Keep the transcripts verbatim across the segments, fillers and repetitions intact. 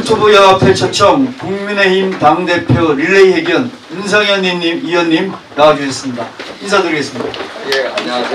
유튜브 연합회 초청 국민의힘 당대표 릴레이 회견 윤상현 의원님 나와주셨습니다. 인사드리겠습니다. 예, 안녕하세요.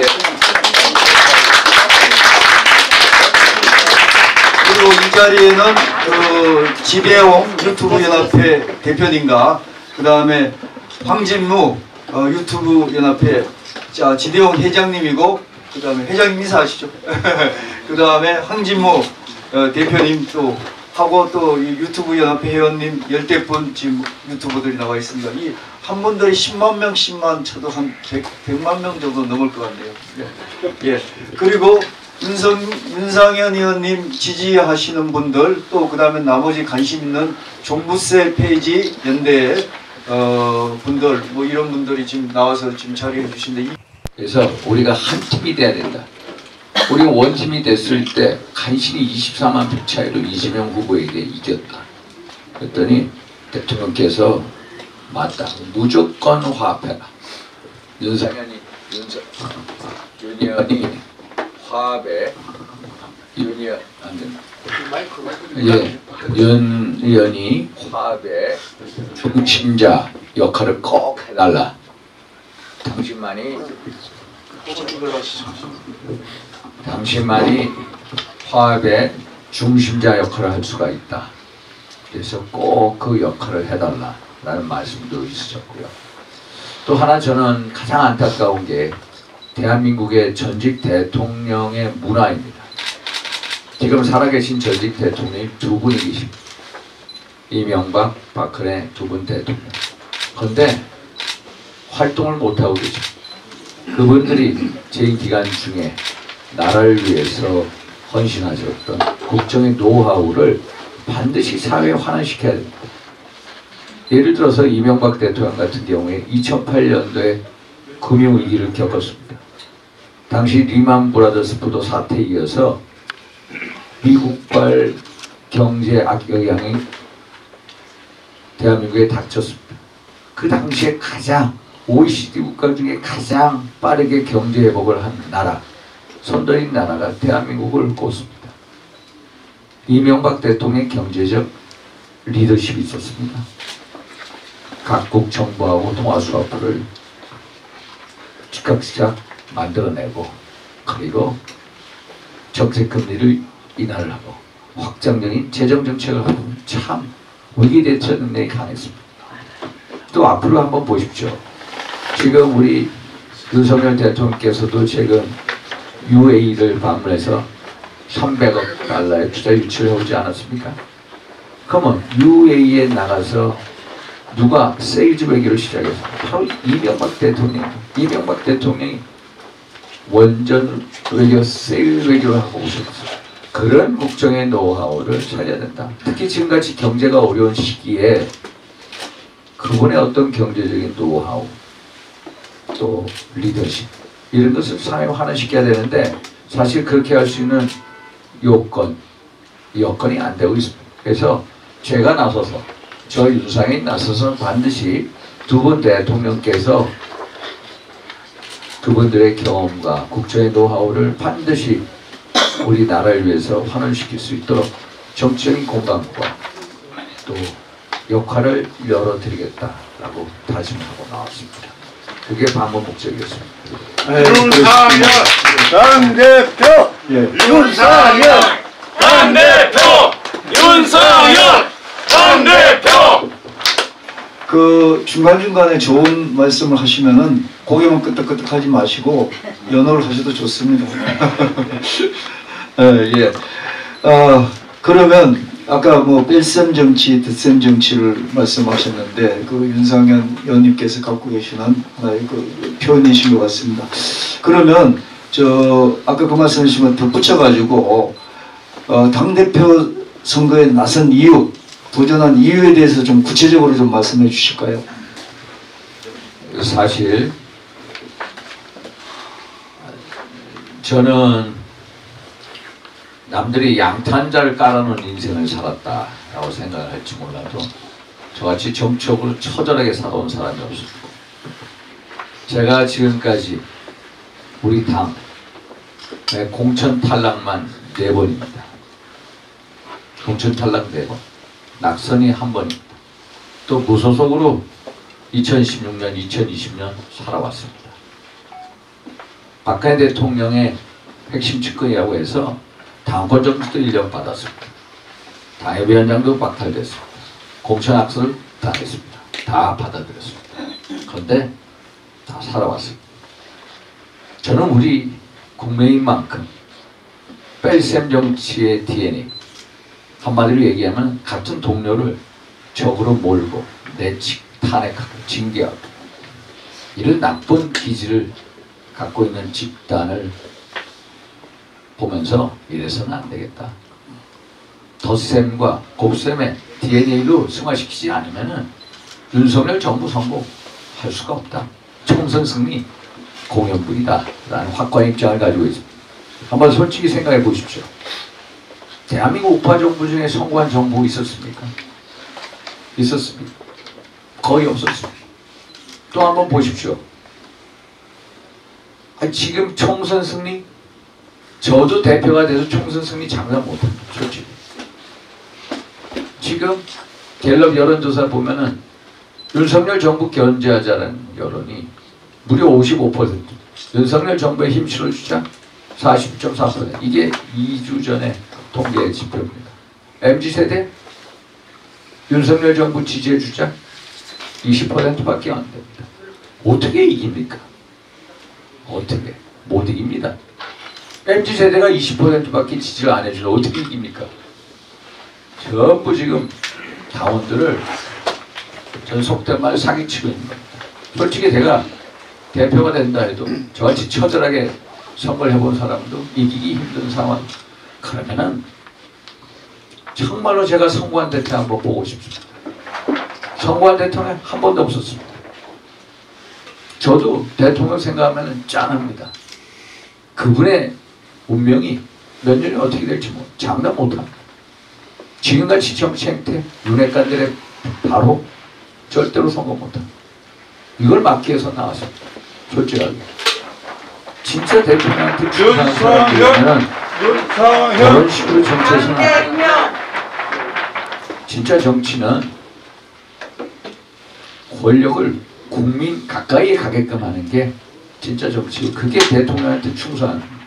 그리고 이 자리에는 그 지배홍 유튜브 연합회 대표님과 그 다음에 황진무 어, 유튜브 연합회 자, 지대홍 회장님이고 그 다음에 회장님 인사하시죠. 그 다음에 황진무 어, 대표님 또 하고 또 이 유튜브 연합회 회원님 열대 분 지금 유튜버들이 나와 있습니다. 이 한 분들이 십만 명씩만 쳐도 한 백만 명 정도 넘을 것 같네요. 예. 예. 그리고 윤성, 윤상현 의원님 지지하시는 분들 또 그 다음에 나머지 관심 있는 종부세 폐지 연대 어, 분들 뭐 이런 분들이 지금 나와서 지금 자리해 주신데 그래서 우리가 한 팀이 돼야 된다. 우리가 원팀이 됐을 때 간신히 이십사만 표 차이로 이재명 후보에게 이겼다. 그랬더니 대통령께서 맞다. 무조건 화합해라. 윤상현이 윤서, 윤 의원이 화합에 윤 의원 안 된다. 예, 윤 의원이 화합의 중심자 역할을 꼭 해달라. 당신만이 당신만이 화합의 중심자 역할을 할 수가 있다. 그래서 꼭 그 역할을 해달라라는 말씀도 있으셨고요. 또 하나 저는 가장 안타까운 게 대한민국의 전직 대통령의 문화입니다. 지금 살아계신 전직 대통령이 두 분이 계십니다. 이명박, 박근혜 두 분 대통령. 그런데 활동을 못하고 계십니다. 그분들이 재임 기간 중에 나라를 위해서 헌신하셨던 국정의 노하우를 반드시 사회에 환원시켜야 됩니다. 예를 들어서 이명박 대통령 같은 경우에 이천팔 년도에 금융위기를 겪었습니다. 당시 리만 브라더스 부도 사태에 이어서 미국발 경제 악영향이 대한민국에 닥쳤습니다. 그 당시에 가장 오이시디 국가 중에 가장 빠르게 경제 회복을 한 나라, 선도인 나라가 대한민국을 꼽습니다. 이명박 대통령의 경제적 리더십이 있었습니다. 각국 정부하고 통화 수화풀을 즉각즉각 만들어내고 그리고 정책금리를 인하를 하고 확장적인 재정정책을 하고 참 위기 대처 능력이 강했습니다. 또 앞으로 한번 보십시오. 지금 우리 윤석열 대통령께서도 최근 유에이를 방문해서 삼백억 달러의 투자 유치를 해오지 않았습니까? 그러면 유에이에 나가서 누가 세일즈 외교를 시작했습니까? 바로 이명박 대통령. 이명박 대통령이 원전 외교, 세일 외교를 하고 오셨어요. 그런 국정의 노하우를 살려야 된다. 특히 지금같이 경제가 어려운 시기에 그분의 어떤 경제적인 노하우 또 리더십 이런 것을 사회에 환원시켜야 되는데 사실 그렇게 할 수 있는 요건 여건이 안 되고 있습니다. 그래서 제가 나서서 저 윤상현이 나서서 반드시 두 분 대통령께서 그분들의 경험과 국정의 노하우를 반드시 우리 나라를 위해서 환원시킬 수 있도록 정치적인 공감과 또 역할을 열어드리겠다라고 다짐하고 나왔습니다. 그게 방문 목적이었습니다. 윤상현 당대표! 예. 윤상현 당대표! 윤상현 당대표! 그 중간중간에 좋은 말씀을 하시면은 고개만 끄덕끄덕 하지 마시고 연호를 하셔도 좋습니다. 예, 예. 어, 그러면 아까 뭐 뺄셈 정치, 덧셈 정치를 말씀하셨는데 그 윤상현 의원님께서 갖고 계시는 하나의 그 표현이신 것 같습니다. 그러면 저 아까 그 말씀하시면 덧붙여가지고 어, 당대표 선거에 나선 이유, 도전한 이유에 대해서 좀 구체적으로 좀 말씀해 주실까요? 사실 저는 남들이 양탄자를 깔아놓은 인생을 살았다라고 생각을 할지 몰라도 저같이 정치적으로 처절하게 살아온 사람이 없습니다. 제가 지금까지 우리 당 공천 탈락만 네 번입니다. 공천 탈락 네 번. 낙선이 한 번입니다. 또 무소속으로 이천십육 년, 이천이십 년 살아왔습니다. 박근혜 대통령의 핵심 측근이라고 해서 당권 정지도 일 년 받았습니다. 당협위원장도 박탈됐습니다. 공천 악수를 당했습니다. 다 받아들였습니다. 그런데 다 살아왔습니다. 저는 우리 국민만큼 뺄셈 정치의 디엔에이, 한마디로 얘기하면 같은 동료를 적으로 몰고 내치, 탄핵하고 징계하고 이런 나쁜 기질을 갖고 있는 집단을 보면서 이래서는 안 되겠다. 덧셈과 곱셈의 디엔에이로 승화시키지 않으면은 윤석열 정부 성공할 수가 없다. 총선 승리 공연불이다 라는 확고한 입장을 가지고 있습니다. 한번 솔직히 생각해 보십시오. 대한민국 우파 정부 중에 성공한 정부 있었습니까? 있었습니다. 거의 없었습니다. 또 한번 보십시오. 아니, 지금 총선 승리? 저도 대표가 돼서 총선 승리 장담 못합니다. 솔직히. 지금 갤럽 여론조사 보면은 윤석열 정부 견제하자는 여론이 무려 오십오 퍼센트. 윤석열 정부에 힘 실어주자 사십 점 사 퍼센트. 이게 이 주 전에 통계 지표입니다. 엠지 세대 윤석열 정부 지지해주자 이십 퍼센트밖에 안 됩니다. 어떻게 이깁니까? 어떻게? 못 이깁니다. 엠지 세대가 이십 퍼센트밖에 지지를 안 해주면 어떻게 이깁니까? 전부 지금 당원들을 전 속된 말 사기치고 있는 겁니다. 솔직히 제가 대표가 된다 해도 저같이 처절하게 선거를 해본 사람도 이기기 힘든 상황. 그러면은 정말로 제가 성공한 대통령 한번 보고 싶습니다. 성공한 대통령 한 번도 없었습니다. 저도 대통령 생각하면 짠합니다. 그분의 운명이 몇 년이 어떻게 될지 뭐 장담 못합니다. 지금같이 정치 행태, 윤핵관들의 바로 절대로 성공 못합니다. 이걸 막기 위해서 나왔습니다. 솔직하게. 진짜 대통령한테 충성한 사람들이면 그런 식으로 정치에서는 안 됩니다. 진짜 정치는 권력을 국민 가까이에 가게끔 하는 게 진짜 정치고 그게 대통령한테 충성하는 겁니다.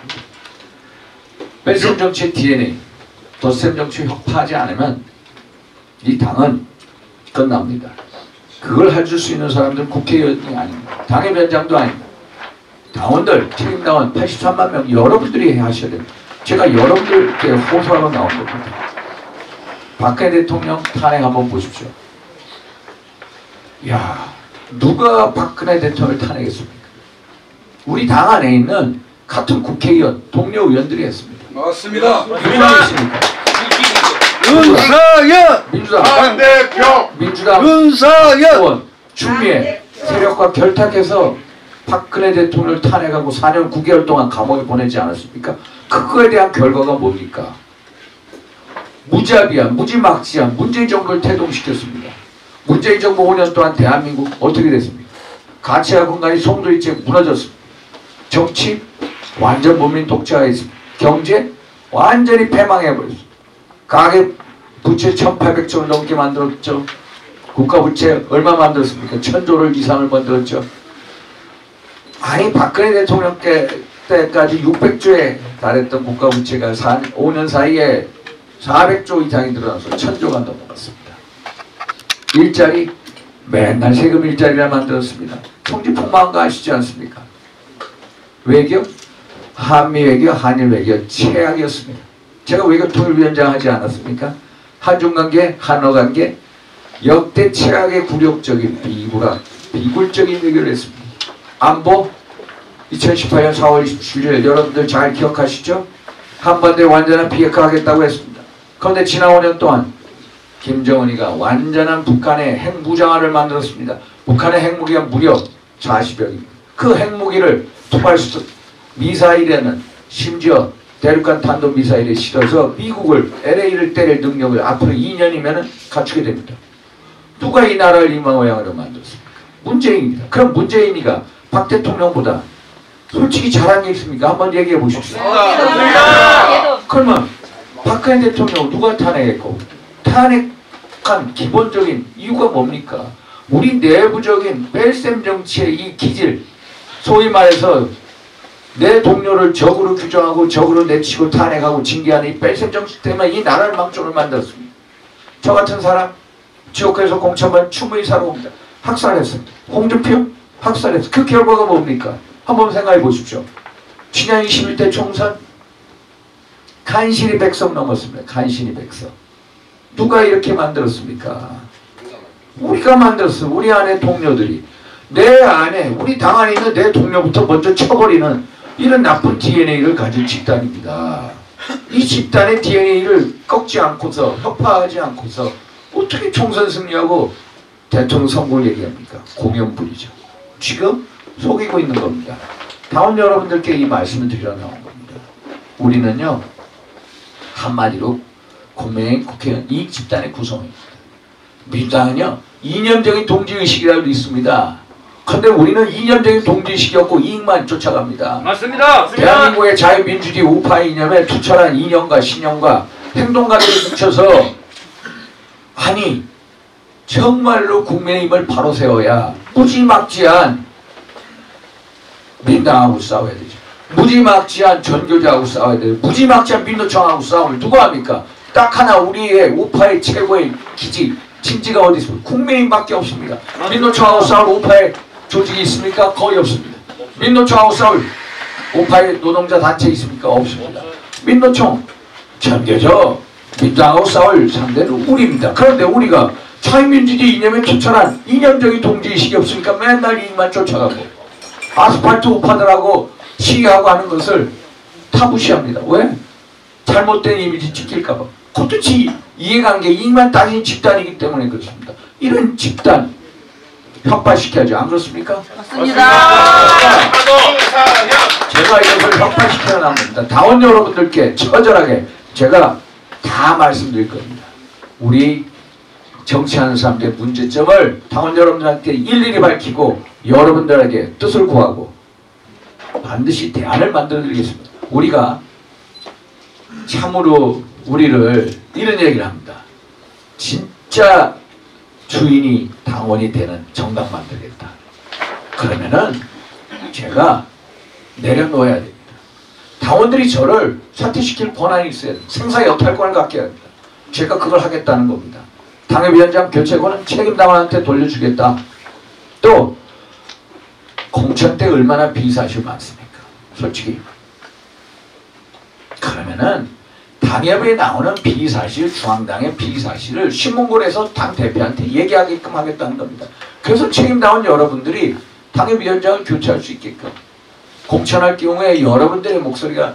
뺄셈 정치의 디엔에이, 덧셈 정치 혁파하지 않으면 이 당은 끝납니다. 그걸 해줄 수 있는 사람들은 국회의원이 아닙니다. 당협위원장도 아닙니다. 당원들, 책임당원 팔십삼만 명 여러분들이 하셔야 됩니다. 제가 여러분들께 호소하러 나온 겁니다. 박근혜 대통령 탄핵 한번 보십시오. 야, 누가 박근혜 대통령을 탄핵했습니까? 우리 당 안에 있는 같은 국회의원, 동료 의원들이 했습니다. 맞습니다. 누가 했습니까? 윤석열 민주당, 당대표 민주당 윤석열 의원, 추미애 세력과 결탁해서 박근혜 대통령을 탄핵하고 사 년 구 개월 동안 감옥에 보내지 않았습니까? 그거에 대한 결과가 뭡니까? 무자비한, 무지막지한 문재인 정부를 태동시켰습니다. 문재인 정부 오 년 동안 대한민국 어떻게 됐습니까? 가치와 건강이 송두리째 무너졌습니다. 정치 완전 문민 독재화했습니다. 경제 완전히 패망해버렸습니다. 가계 부채 천팔백 조를 넘게 만들었죠. 국가 부채 얼마 만들었습니까? 천조를 이상을 만들었죠. 아니 박근혜 대통령 때까지 육백 조에 달했던 국가 부채가 오 년 사이에 사백 조 이상이 늘어나서 천조가 넘어갔습니다. 일자리 맨날 세금 일자리를 만들었습니다. 총지폭망한 거 아시지 않습니까? 외교, 한미 외교, 한일 외교 최악이었습니다. 제가 외교 통일위원장 하지 않았습니까? 한중관계, 한어관계 역대 최악의 굴욕적인 비굴한 비굴적인 외교를 했습니다. 안보 이천십팔 년 사월 이십칠 일 여러분들 잘 기억하시죠? 한반도에 완전한 비핵화하겠다고 했습니다. 그런데 지난 오 년 동안 김정은이가 완전한 북한의 핵무장화를 만들었습니다. 북한의 핵무기가 무려 사십여 개. 그 핵무기를 투발수 미사일에는 심지어 대륙간 탄도미사일에 실어서 미국을 엘에이를 때릴 능력을 앞으로 이 년이면 갖추게 됩니다. 누가 이 나라를 이 모양으로 만들었습니까? 문재인입니다. 그럼 문재인이가 박 대통령보다 솔직히 잘한 게 있습니까? 한번 얘기해 보십시오. 맞습니다. 그러면 박근혜 대통령 누가 탄핵했고 탄핵 속한 기본적인 이유가 뭡니까? 우리 내부적인 뺄셈 정치의 이 기질, 소위 말해서 내 동료를 적으로 규정하고 적으로 내치고 탄핵하고 징계하는 이 뺄셈 정치 때문에 이 나라를 망조를 만들었습니다. 저 같은 사람 지옥에서 공천만 추모의 사로옵니다. 학살했습니다. 홍준표 학살했습니다. 그 결과가 뭡니까? 한번 생각해 보십시오. 지난 이십일 대 총선 간신히 백석 넘었습니다. 간신히 백석. 누가 이렇게 만들었습니까? 우리가 만들었어. 우리 안에 동료들이. 내 안에 우리 당 안에 있는 내 동료부터 먼저 쳐버리는 이런 나쁜 디엔에이를 가진 집단입니다. 이 집단의 디엔에이를 꺾지 않고서 협파하지 않고서 어떻게 총선 승리하고 대통령 선거를 얘기합니까? 공연불이죠. 지금 속이고 있는 겁니다. 다음 여러분들께 이 말씀을 드리러 나온 겁니다. 우리는요 한마디로 국민의힘 국회의원 이 집단의 구성입니다. 민주당은요 이념적인 동지의식이라도 있습니다. 그런데 우리는 이념적인 동지의식이 없고 이익만 쫓아갑니다. 맞습니다. 대한민국의 자유민주주의 우파 이념에 투철한 이념과 신념과 행동가들이 뭉쳐서 아니 정말로 국민의힘을 바로 세워야 무지막지한 민당하고 싸워야 되죠. 무지막지한 전교조하고 싸워야 돼요. 무지막지한 민노총하고 싸움을 누가 합니까? 딱 하나 우리의 우파의 최고의 기지 진지가 어디 있습니까? 국민의힘밖에 없습니다. 민노총하고 싸울 우파의 조직이 있습니까? 거의 없습니다. 민노총하고 싸울 우파의 노동자 단체 있습니까? 없습니다. 민노총, 전교조, 민주당하고 싸울 상대는 우리입니다. 그런데 우리가 자유민주주의 이념에 투철한 이념적인 동지의식이 없으니까 맨날 이익만 쫓아가고 아스팔트 우파들하고 시위하고 하는 것을 타부시합니다. 왜? 잘못된 이미지 찍힐까봐. 도대체 이해관계 이익만 따진 집단이기 때문에 그렇습니다. 이런 집단 혁파시켜야죠. 안 그렇습니까? 맞습니다. 제가 이것을 혁파시켜 나온 겁니다. 당원 여러분들께 처절하게 제가 다 말씀드릴 겁니다. 우리 정치하는 사람들의 문제점을 당원 여러분들한테 일일이 밝히고 여러분들에게 뜻을 구하고 반드시 대안을 만들어 드리겠습니다. 우리가 참으로 우리를 이런 얘기를 합니다. 진짜 주인이 당원이 되는 정당 만들겠다. 그러면은 제가 내려놓아야 됩니다. 당원들이 저를 사퇴시킬 권한이 있어야 됩니다. 생사 역할권을 갖게 해야 됩니다. 제가 그걸 하겠다는 겁니다. 당협위원장 교체권은 책임당원한테 돌려주겠다. 또 공천 때 얼마나 비사실 많습니까? 솔직히. 그러면은 당협에 나오는 비사실, 중앙당의 비사실을 신문고에서 당대표한테 얘기하게끔 하겠다는 겁니다. 그래서 책임당원 여러분들이 당협위원장을 교체할 수 있게끔 공천할 경우에 여러분들의 목소리가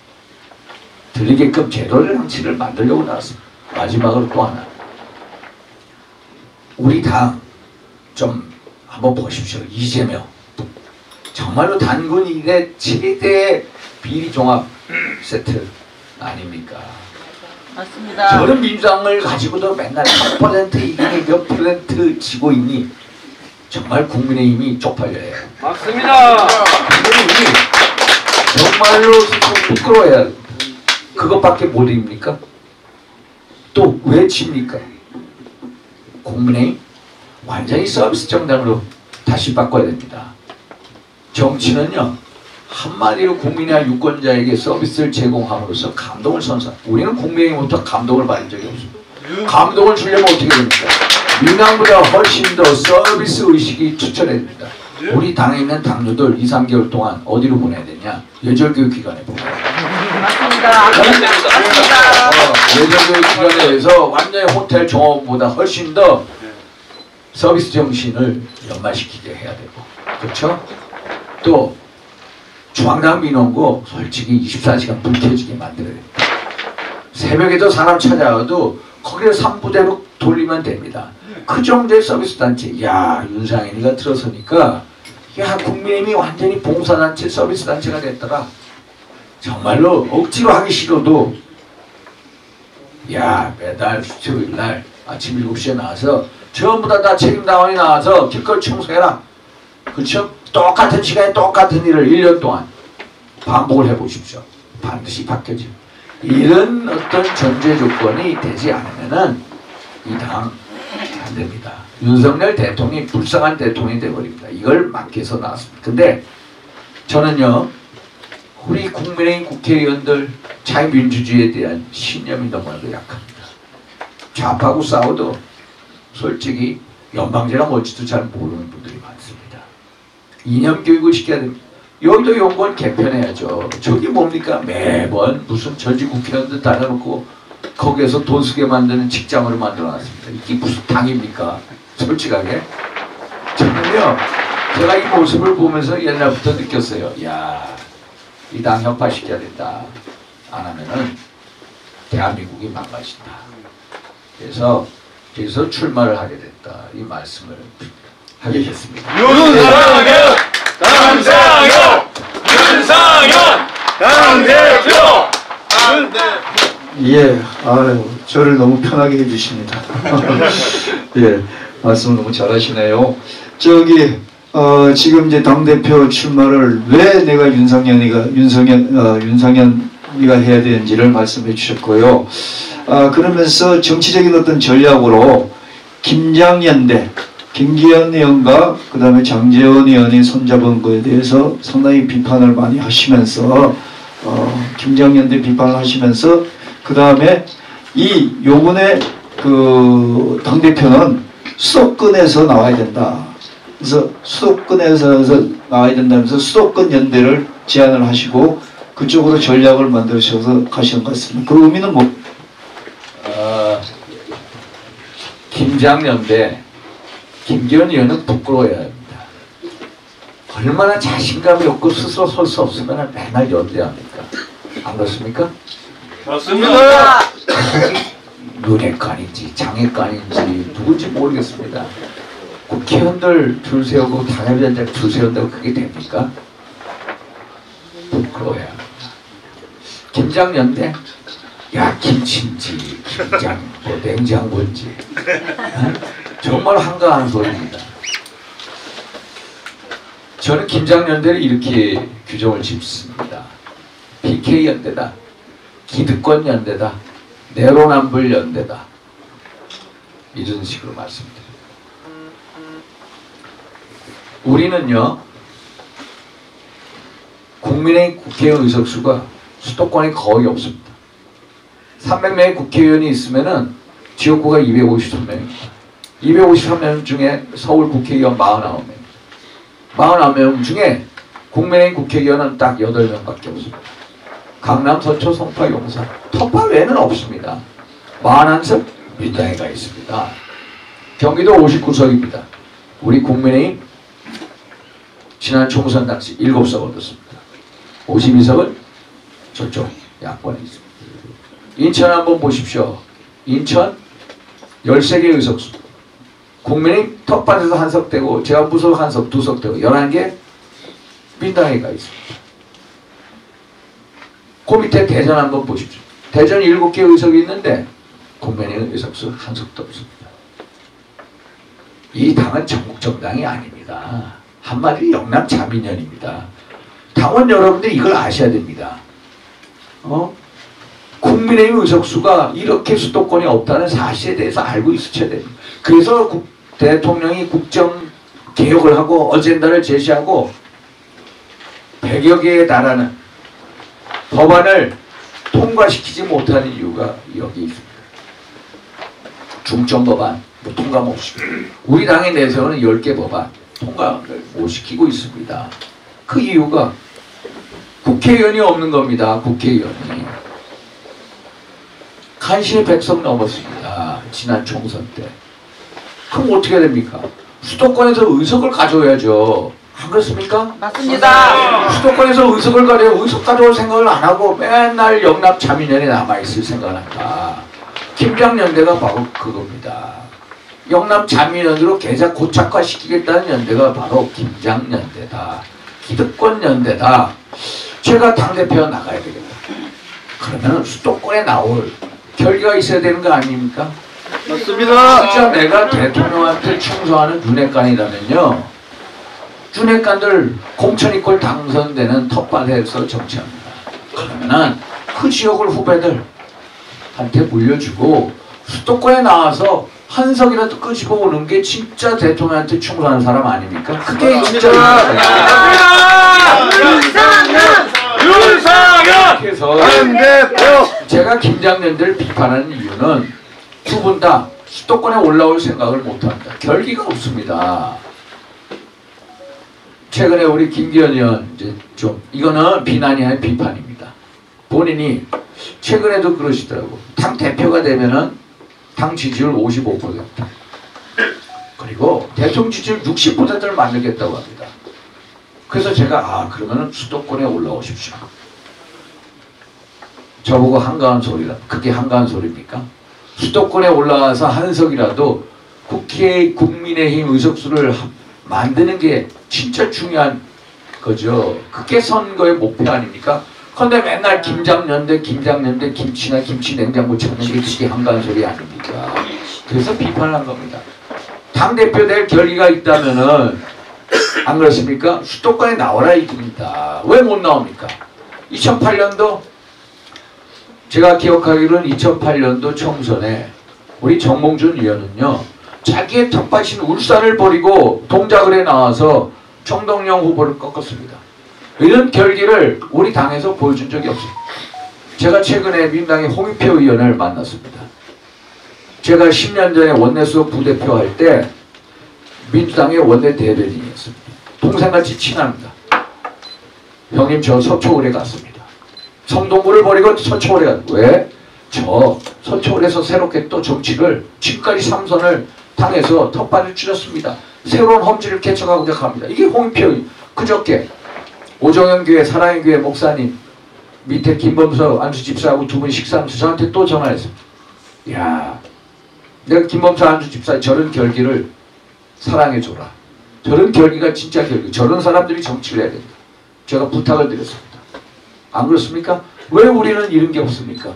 들리게끔 제도를 장치를 만들려고 나왔습니다. 마지막으로 또 하나. 우리 당 좀 한번 보십시오. 이재명. 정말로 단군 이래 최대 비리 종합 세트 아닙니까? 맞습니다. 저런 민주당을 가지고도 맨날 삼 퍼센트 이기니 몇 퍼센트 지고 있니? 정말 국민의힘이 쪽팔려야 해요. 맞습니다. 국민의힘이 정말로 스스로 부끄러워야 합니다. 그것밖에 못 입니까? 또 왜 칩니까? 국민의힘 완전히 서비스 정당으로 다시 바꿔야 됩니다. 정치는요 한마디로 국민이나 유권자에게 서비스를 제공함으로써 감동을 선사. 우리는 국민의힘부터 감동을 받은 적이 없습니다. 감동을 주려면 어떻게 됩니까? 민항보다 훨씬 더 서비스 의식이 추천해야 됩니다. 우리 당에 있는 당뇨들 이, 삼 개월 동안 어디로 보내야 되냐? 예절교육기관에 보내야 됩니다. 맞습니다. 맞습니다. 어, 예절교육기관에서 완전히 호텔 종업보다 훨씬 더 서비스 정신을 연마시키게 해야 되고, 그렇죠? 또 중앙당 민원고 솔직히 이십사 시간 불 켜지게 만들어야 됩니다. 새벽에도 사람 찾아와도 거기를 삼 부대로 돌리면 됩니다. 그 정도의 서비스 단체. 야, 윤상현이가 들어서니까 야, 국민의힘이 완전히 봉사단체 서비스 단체가 됐더라. 정말로 억지로 하기 싫어도 야, 매달 수요일 날 아침 일곱 시에 나와서 전부 다, 다 책임당원이 나와서 길거리 청소해라. 그렇죠? 똑같은 시간에 똑같은 일을 일 년 동안 반복을 해보십시오. 반드시 바뀌어집니다. 이런 어떤 전제 조건이 되지 않으면은 이 당 안 됩니다. 윤석열 대통령이 불쌍한 대통령이 돼버립니다. 이걸 막기 위해서 나왔습니다. 근데 저는요, 우리 국민의힘 국회의원들 자유민주주의에 대한 신념이 너무나도 약합니다. 좌파하고 싸워도 솔직히 연방제가 뭔지도 잘 모르는 분들이 많습니다. 이념 교육을 시켜야 됩니다. 여의도 연구원 개편해야죠. 저기 뭡니까? 매번 무슨 전직 국회의원들 달아놓고 거기에서 돈 쓰게 만드는 직장으로 만들어놨습니다. 이게 무슨 당입니까? 솔직하게. 저는요, 제가 이 모습을 보면서 옛날부터 느꼈어요. 야, 이 당 혁파시켜야 된다. 안 하면은 대한민국이 망가진다. 그래서 그래서 출마를 하게 됐다. 이 말씀을 하게 됐습니다. 윤상현 당상현 윤상현 당대표 예, 아유, 저를 너무 편하게 해주십니다. 예, 말씀 너무 잘하시네요. 저기, 어, 지금 이제 당대표 출마를 왜 내가 윤상현이가, 윤상현, 어, 윤상현이가 해야 되는지를 말씀해 주셨고요. 아, 그러면서 정치적인 어떤 전략으로 김장연대, 김기현 의원과 그 다음에 장제원 의원이 손잡은 거에 대해서 상당히 비판을 많이 하시면서, 어, 김장연대 비판을 하시면서 그 다음에 이 요번에 그 당대표는 수도권에서 나와야 된다. 그래서 수도권에서 나와야 된다면서 수도권 연대를 제안을 하시고 그쪽으로 전략을 만드셔서 가시는 것 같습니다. 그 의미는 뭐? 어, 김장연대 김기현 의원은 부끄러워야 합니다. 얼마나 자신감이 없고 스스로 설 수 없으면 맨날 연대합니까? 안 그렇습니까? 맞습니다. 윤핵관인지 장핵관인지 누군지 모르겠습니다. 국회의원들 줄 세우고 당협위원장 줄 세운다고 그게 됩니까? 부끄러워야 합니다. 김장연대? 야, 김치인지 김장 뭐 냉장고인지 어? 정말 한가한 소리입니다. 저는 김장연대를 이렇게 규정을 짓습니다. 피케이연대다, 기득권연대다, 내로남불연대다, 이런 식으로 말씀드립니다. 우리는요, 국민의 국회의원 의석수가 수도권에 거의 없습니다. 삼백 명의 국회의원이 있으면은 지역구가 이백오십삼 명입니다. 이백오십삼 명 중에 서울 국회의원 사십구 명. 사십구 명 중에 국민의힘 국회의원은 딱 여덟 명밖에 없습니다. 강남, 서초, 송파, 용산, 텃파 외에는 없습니다. 사십일 석 민당회가 있습니다. 경기도 오십구 석입니다. 우리 국민의힘 지난 총선 당시 일곱 석 얻었습니다. 오십이 석은 저쪽 야권에 있습니다. 인천 한번 보십시오. 인천 열세 개 의석수. 국민의힘 텃밭에서 한 석 되고 제가 무석 한 석, 두 석 되고 열한 개 민당회가 있습니다. 그 밑에 대전 한번 보십시오. 대전 일곱 개 의석이 있는데 국민의힘 의석수 한 석도 없습니다. 이 당은 전국정당이 아닙니다. 한마디로 영남자민련입니다. 당원 여러분들이 이걸 아셔야 됩니다. 어? 국민의힘 의석수가 이렇게 수도권에 없다는 사실에 대해서 알고 있으셔야 됩니다. 그래서 국, 대통령이 국정개혁을 하고 어젠다를 제시하고 백여 개에 달하는 법안을 통과시키지 못하는 이유가 여기 있습니다. 중점법안 뭐 통과 못 시키고 우리 당의 내세우는 열 개 법안 통과를 못 시키고 있습니다. 그 이유가 국회의원이 없는 겁니다. 국회의원이. 간신히 백 석 넘었습니다. 지난 총선 때. 그럼 어떻게 됩니까? 수도권에서 의석을 가져야죠. 안 그렇습니까? 맞습니다. 수도권에서 의석을 가져야 의석 가져올 생각을 안 하고 맨날 영남자민련에 남아있을 생각을 한다. 김장연대가 바로 그겁니다. 영남자민련으로 계좌 고착화시키겠다는 연대가 바로 김장연대다. 기득권연대다. 제가 당대표 나가야 되겠다. 그러면 수도권에 나올 결기가 있어야 되는 거 아닙니까? 맞습니다. 진짜 내가 대통령한테 충성하는 윤핵관이라면요. 윤핵관들 공천이꼴 당선되는 텃밭에서 정치합니다. 그러면은 그 지역을 후배들한테 물려주고 수도권에 나와서 한석이라도 끄집어 오는 게 진짜 대통령한테 충성하는 사람 아닙니까? 그게 진짜 윤상현! 윤상현! 그래서 당대표! 제가 김장년대를 비판하는 이유는 두 분 다 수도권에 올라올 생각을 못합니다. 결기가 없습니다. 최근에 우리 김기현 의원 이제 좀 이거는 비난이 아니라 비판입니다. 본인이 최근에도 그러시더라고. 당 대표가 되면은 당 지지율 오십오 퍼센트 그리고 대통령 지지율 육십 퍼센트를 만들겠다고 합니다. 그래서 제가 아 그러면은 수도권에 올라오십시오. 저보고 한가한 소리라. 그게 한가한 소리입니까? 수도권에 올라와서 한석이라도 국회 국민의힘 의석수를 만드는 게 진짜 중요한 거죠. 그게 선거의 목표 아닙니까? 그런데 맨날 김장년대 김장년대 김치나 김치 냉장고 찾는 게 그게 한가한 소리 아닙니까? 그래서 비판을 한 겁니다. 당대표 될 결의가 있다면은 안 그렇습니까? 수도권에 나오라 이깁니다. 왜 못 나옵니까? 이천팔 년도 제가 기억하기로는 이천팔 년도 총선에 우리 정몽준 의원은요 자기의 텃밭인 울산을 버리고 동작을에 나와서 정동영 후보를 꺾었습니다. 이런 결기를 우리 당에서 보여준 적이 없습니다. 제가 최근에 민당의 홍익표 의원을 만났습니다. 제가 십 년 전에 원내수석 부대표 할 때 민주당의 원내 대변인이었습니다. 동생같이 친합니다. 형님 저 서초울에 갔습니다. 성동구를 버리고 서초울에 갔습니다. 왜? 저 서초울에서 새롭게 또 정치를 지금까지 삼선을 당해서 텃밭을 줄였습니다. 새로운 험지를 개척하고자 합니다. 이게 홍익표 그저께 오정현 교회 사랑의 교회 목사님 밑에 김범서 안수 집사하고 두 분이 식사하면서 저한테 또 전화했습니다. 이야 내가 김범서 안수 집사 저런 결기를 사랑해줘라. 저런 결기가 진짜 결기. 저런 사람들이 정치를 해야 된다. 제가 부탁을 드렸습니다. 안 그렇습니까? 왜 우리는 이런 게 없습니까?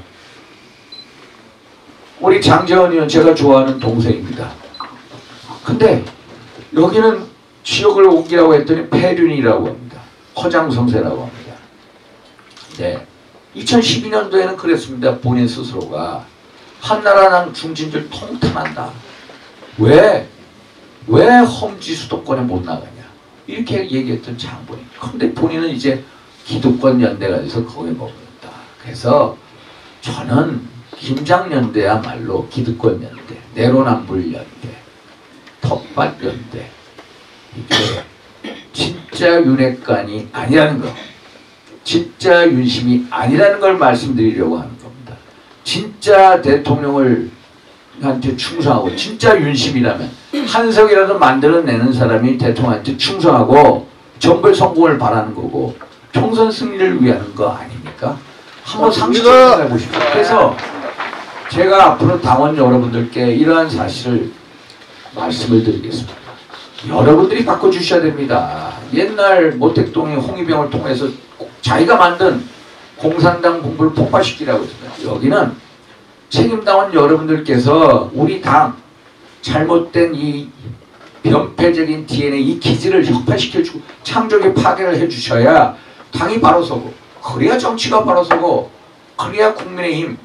우리 장재원 의원 제가 좋아하는 동생입니다. 근데 여기는 지역을 옮기라고 했더니 폐륜이라고 합니다. 허장성세라고 합니다. 네. 이천십이 년도에는 그랬습니다. 본인 스스로가 한나라랑 중진들 통탄한다. 왜? 왜 험지 수도권에 못 나가냐. 이렇게 얘기했던 장본인. 근데 본인은 이제 기득권 연대가 돼서 거기에 머무른다. 그래서 저는 김장연대야말로 기득권 연대, 내로남불 연대, 텃밭 연대 이게 진짜 윤핵관이 아니라는 거, 진짜 윤심이 아니라는 걸 말씀드리려고 하는 겁니다. 진짜 대통령을 한테 충성하고 진짜 윤심이라면 한석이라도 만들어내는 사람이 대통령한테 충성하고 정부의 성공을 바라는 거고 총선 승리를 위하는 거 아닙니까? 한번 상식적으로 생각해 보십시오. 그래서 제가 앞으로 당원 여러분들께 이러한 사실을 말씀을 드리겠습니다. 여러분들이 바꿔주셔야 됩니다. 옛날 모택동의 홍위병을 통해서 자기가 만든 공산당 본부를 폭파시키라고 했습니다. 여기는 책임당원 여러분들께서 우리 당 잘못된 이 변폐적인 디엔에이 이 기질을 혁파시켜주고 창조의 파괴를 해주셔야 당이 바로 서고 그래야 정치가 바로 서고 그래야 국민의힘이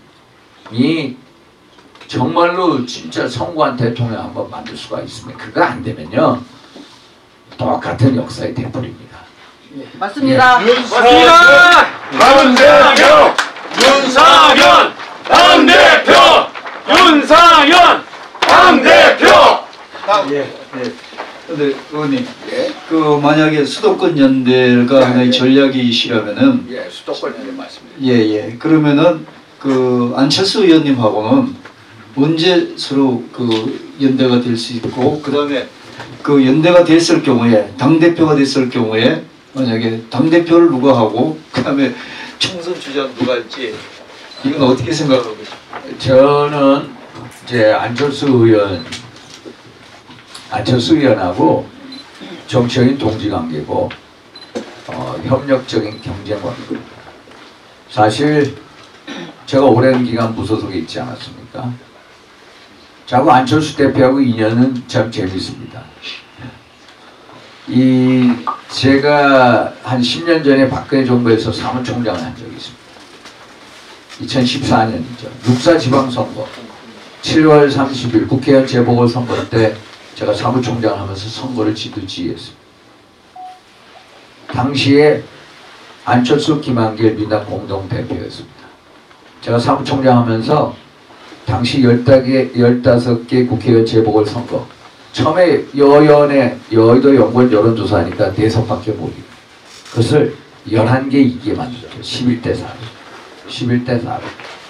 정말로 진짜 성공한 대통령 한번 만들 수가 있습니다. 그거 안 되면요 똑같은 역사의 되풀이입니다. 맞습니다. 맞습니다! 윤상현! 윤상현! 당대표! 윤상현! 당대표! 예, 예. 근데 의원님, 그 만약에 수도권 연대가 하나의 전략이시라면은, 예, 수도권 연대 맞습니다. 예, 예. 그러면은 그 안철수 의원님하고는 언제 서로 그 연대가 될 수 있고, 그 다음에 그 연대가 됐을 경우에 당 대표가 됐을 경우에 만약에 당 대표를 누가 하고, 그 다음에 총선 주자 누가 할지 이건 어떻게 생각하고 계십니까? 저는 이제 안철수 의원, 안철수 의원하고 정치적인 동지관계고 어, 협력적인 경쟁 관계입니다. 사실 제가 오랜 기간 무소속에 있지 않았습니까? 자고 안철수 대표하고 인연은 참 재밌습니다. 이 제가 한 십 년 전에 박근혜 정부에서 사무총장을 한 적이 있습니다. 이천십사 년이죠. 육사 지방선거. 칠월 삼십일 국회의원 재보궐선거 때 제가 사무총장을 하면서 선거를 지도지휘했습니다. 당시에 안철수, 김한길 민당 공동대표였습니다. 제가 사무총장 하면서 당시 열다섯 개 국회의원 재보궐선거 처음에 여연의 여의도 연구원 여론조사하니까 네 석밖에 못 이겨. 그것을 열한 개 이기게 만들었죠. 십일 대 사로. 십일 대 사로.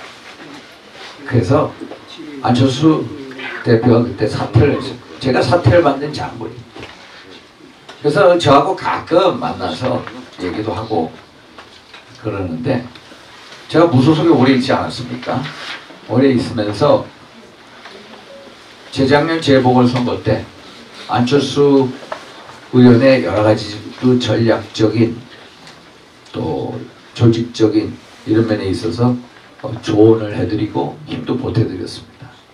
그래서 안철수 대표가 그때 사퇴를 했어요. 제가 사퇴를 받는 장본입니다. 그래서 저하고 가끔 만나서 얘기도 하고 그러는데 제가 무소속에 오래 있지 않았습니까? 오래 있으면서 재작년 재보궐선거 때 안철수 의원의 여러 가지 또 전략적인 또 조직적인 이런 면에 있어서 조언을 해드리고 힘도 보태드렸습니다.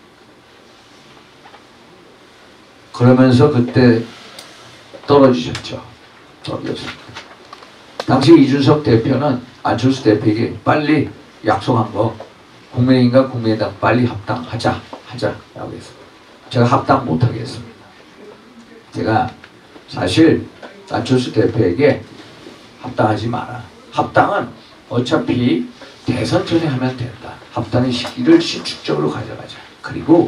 그러면서 그때 떨어지셨죠. 떨어졌습니다. 당시 이준석 대표는 안철수 대표에게 빨리 약속한 거 국민의힘과 국민의당 빨리 합당하자 하자라고 했습니다. 제가 합당 못하게 했습니다. 제가 사실 안철수 대표에게 합당하지 마라. 합당은 어차피 대선 전에 하면 된다. 합당의 시기를 신축적으로 가져가자. 그리고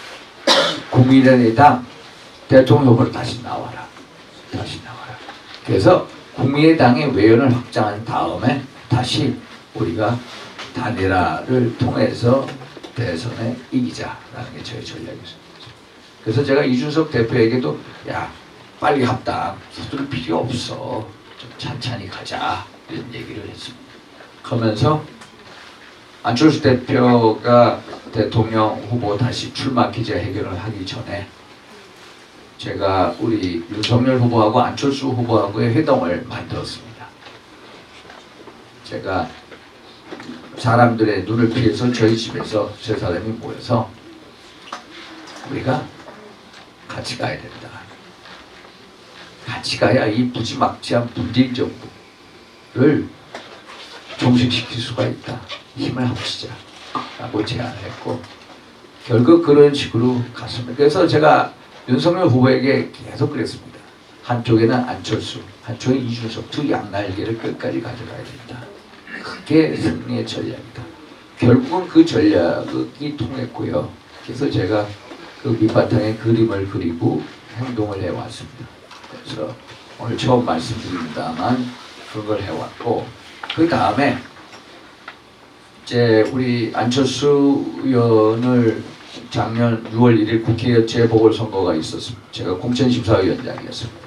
국민의당 대통령 후보로 다시 나와라. 다시 나와라. 그래서 국민의당의 외연을 확장한 다음에 다시 우리가 단일화를 통해서 대선에 이기자라는 게 저의 전략이었습니다. 그래서 제가 이준석 대표에게도 야 빨리 합당 서둘 필요 없어. 좀 찬찬히 가자. 이런 얘기를 했습니다. 그러면서 안철수 대표가 대통령 후보 다시 출마 기자 해결을 하기 전에 제가 우리 윤석열 후보하고 안철수 후보하고의 회동을 만들었습니다. 제가 사람들의 눈을 피해서 저희 집에서 세 사람이 모여서 우리가 같이 가야 된다. 같이 가야 이 무지막지한 문재인 정부를 종식시킬 수가 있다. 힘을 합치자 라고 제안을 했고 결국 그런 식으로 갔습니다. 그래서 제가 윤석열 후보에게 계속 그랬습니다. 한쪽에는 안철수, 한쪽에 이준석 두 양날개를 끝까지 가져가야 된다. 그게 승리의 전략이다. 결국은 그 전략이 통했고요. 그래서 제가 그 밑바탕에 그림을 그리고 행동을 해왔습니다. 그래서 오늘 처음 말씀드립니다만 그걸 해왔고 그 다음에 이제 우리 안철수 의원을 작년 유월 일일 국회 재보궐선거가 있었습니다. 제가 공천심사위원장이었습니다.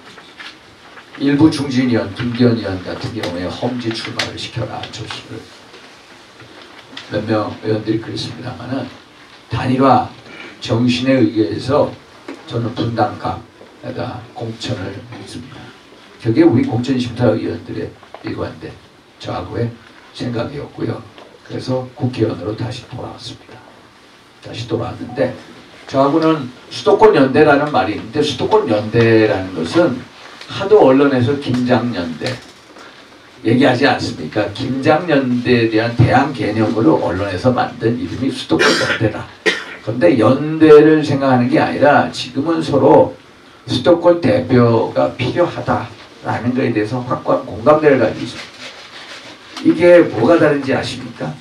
일부 중진위원, 김기현 의원 같은 경우에 험지 출마를 시켜라 안철수를 몇 명 의원들이 그랬습니다만은 단일화 정신에 의해서 저는 분당갑에다 공천을 했습니다. 그게 우리 공천심사위원들의 일관된 저하고의 생각이었고요. 그래서 국회의원으로 다시 돌아왔습니다. 다시 돌아왔는데 저하고는 수도권 연대라는 말이 있는데 수도권 연대라는 것은 하도 언론에서 김장연대 얘기하지 않습니까? 김장연대에 대한 대항 개념으로 언론에서 만든 이름이 수도권 연대다. 그런데 연대를 생각하는 게 아니라 지금은 서로 수도권 대표가 필요하다라는 것에 대해서 확고한 공감대를 가지고 있습니다. 이게 뭐가 다른지 아십니까?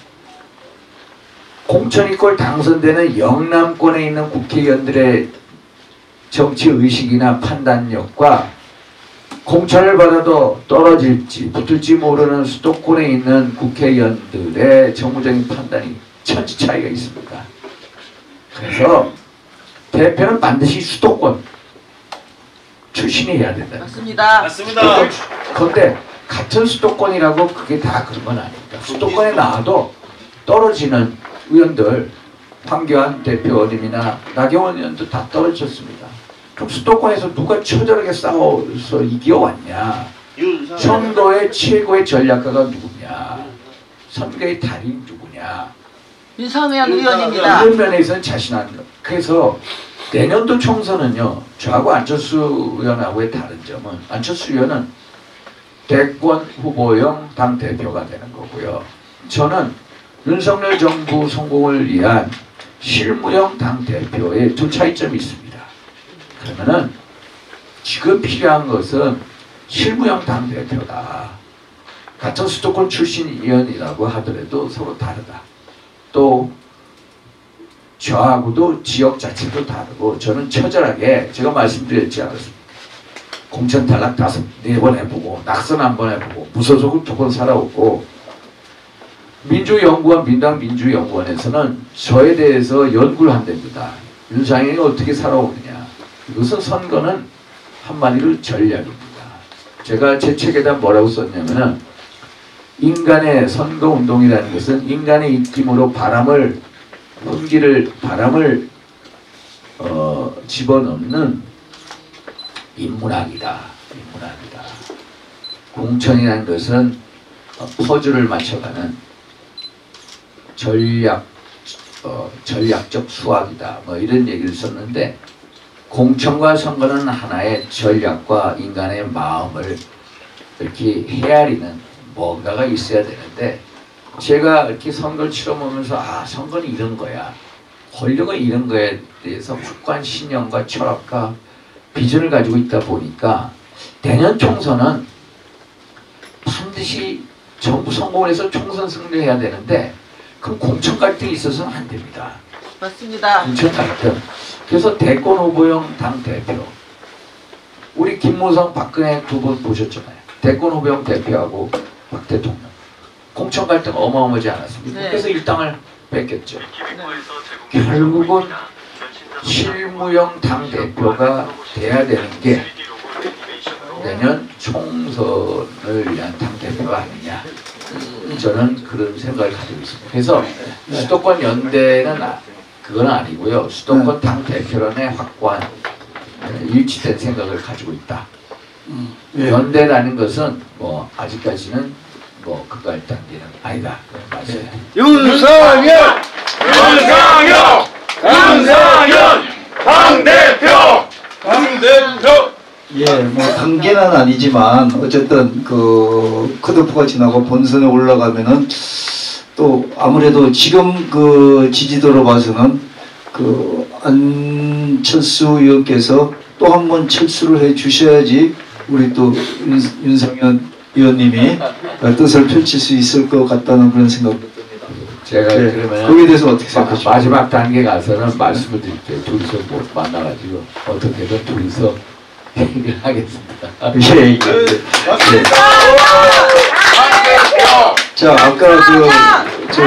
공천이꼴 당선되는 영남권에 있는 국회의원들의 정치의식이나 판단력과 공천을 받아도 떨어질지 붙을지 모르는 수도권에 있는 국회의원들의 정무적인 판단이 천지 차이가 있습니다. 그래서 대표는 반드시 수도권 출신이어야 된다. 맞습니다. 맞습니다. 그런데 같은 수도권이라고 그게 다 그런 건 아닙니다. 수도권에 나와도 떨어지는 의원들 황교안 대표님이나 나경원 의원도 다 떨어졌습니다. 그럼 수도권에서 누가 처절하게 싸워서 이겨왔냐? 선거의 최고의 전략가가 누구냐? 선거의 달인 누구냐? 윤상현 의원입니다. 이런 면에서는 자신합니다. 그래서 내년도 총선은요. 저하고 안철수 의원하고의 다른 점은 안철수 의원은 대권 후보형 당대표가 되는 거고요. 저는 윤석열 정부 성공을 위한 실무형 당대표의 두 차이점이 있습니다. 그러면은 지금 필요한 것은 실무형 당대표다. 같은 수도권 출신 의원이라고 하더라도 서로 다르다. 또 저하고도 지역 자체도 다르고 저는 처절하게 제가 말씀드렸지 않았습니까? 공천 탈락 다섯 네 번 해보고 낙선 한 번 해보고 무소속을 두 번 살아오고 민주연구원 민당 민주연구원에서는 저에 대해서 연구를 한답니다. 윤상현이 어떻게 살아오느냐. 이것은 선거는 한마디로 전략입니다. 제가 제 책에다 뭐라고 썼냐면은 인간의 선거운동이라는 것은 인간의 입김으로 바람을 훈기를 바람을 어, 집어넣는 인문학이다. 인문학이다. 공천이라는 것은 퍼즐을 맞춰가는 전략 어, 전략적 수학이다. 뭐 이런 얘기를 썼는데 공천과 선거는 하나의 전략과 인간의 마음을 이렇게 헤아리는 뭔가가 있어야 되는데 제가 이렇게 선거를 치러보면서 아 선거는 이런 거야. 권력은 이런 거에 대해서 확고한 신념과 철학과 비전을 가지고 있다 보니까 내년 총선은 반드시 전부 성공을 해서 총선 승리해야 되는데 그럼 공천 갈등이 있어서는 안 됩니다. 맞습니다. 공천 갈등. 그래서 대권 후보형 당대표 우리 김무성 박근혜 두 분 보셨잖아요. 대권 후보형 대표하고 박 대통령 공천 갈등 어마어마하지 않았습니까? 네. 그래서 일당을 뺏겼죠. 결국은 실무형 당대표가 돼야 되는 게 내년 총선을 위한 당대표가 아니냐. 저는 그런 생각을 가지고 있습니다. 그래서 수도권 연대는 아, 그건 아니고요. 수도권 당대표론에 확고한 일치된 생각을 가지고 있다. 예. 연대라는 것은 뭐 아직까지는 뭐 그갈 단계는 아니다. 맞아요. 윤석열! 윤석열! 윤석열! 당대표! 당대표! 예, 뭐 단계는 아니지만 어쨌든 그 컷오프가 지나고 본선에 올라가면은 또 아무래도 지금 그 지지도로 봐서는 그 안철수 의원께서 또 한 번 철수를 해 주셔야지 우리 또 윤, 윤상현 의원님이 뜻을 펼칠 수 있을 것 같다는 그런 생각도 듭니다. 제가 네, 그러면 거기에 대해서 어떻게 마, 생각하십니까? 마지막 단계 가서는 말씀을 드릴게요. 둘이서 못 만나가지고 어떻게든 둘이서 얘기를 하겠습니다. 예, 예. 예. 자, 아까 그, 저,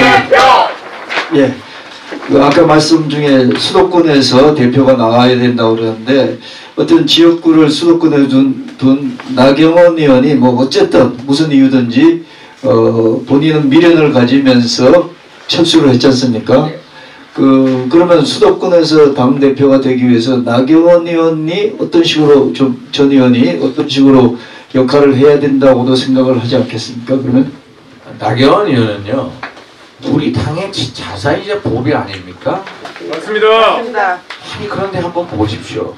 예. 그 아까 말씀 중에 수도권에서 대표가 나와야 된다고 그러는데 어떤 지역구를 수도권에 둔, 둔 나경원 의원이 뭐 어쨌든 무슨 이유든지 어, 본인은 미련을 가지면서 철수를 했지 않습니까? 그, 그러면 수도권에서 당대표가 되기 위해서 나경원 의원이 어떤 식으로 좀, 전 의원이 어떤 식으로 역할을 해야 된다고도 생각을 하지 않겠습니까? 그러면? 나경원 의원은요, 우리 당의 자산이자 보배 아닙니까? 맞습니다. 맞습니다. 아니, 그런데 한번 보십시오.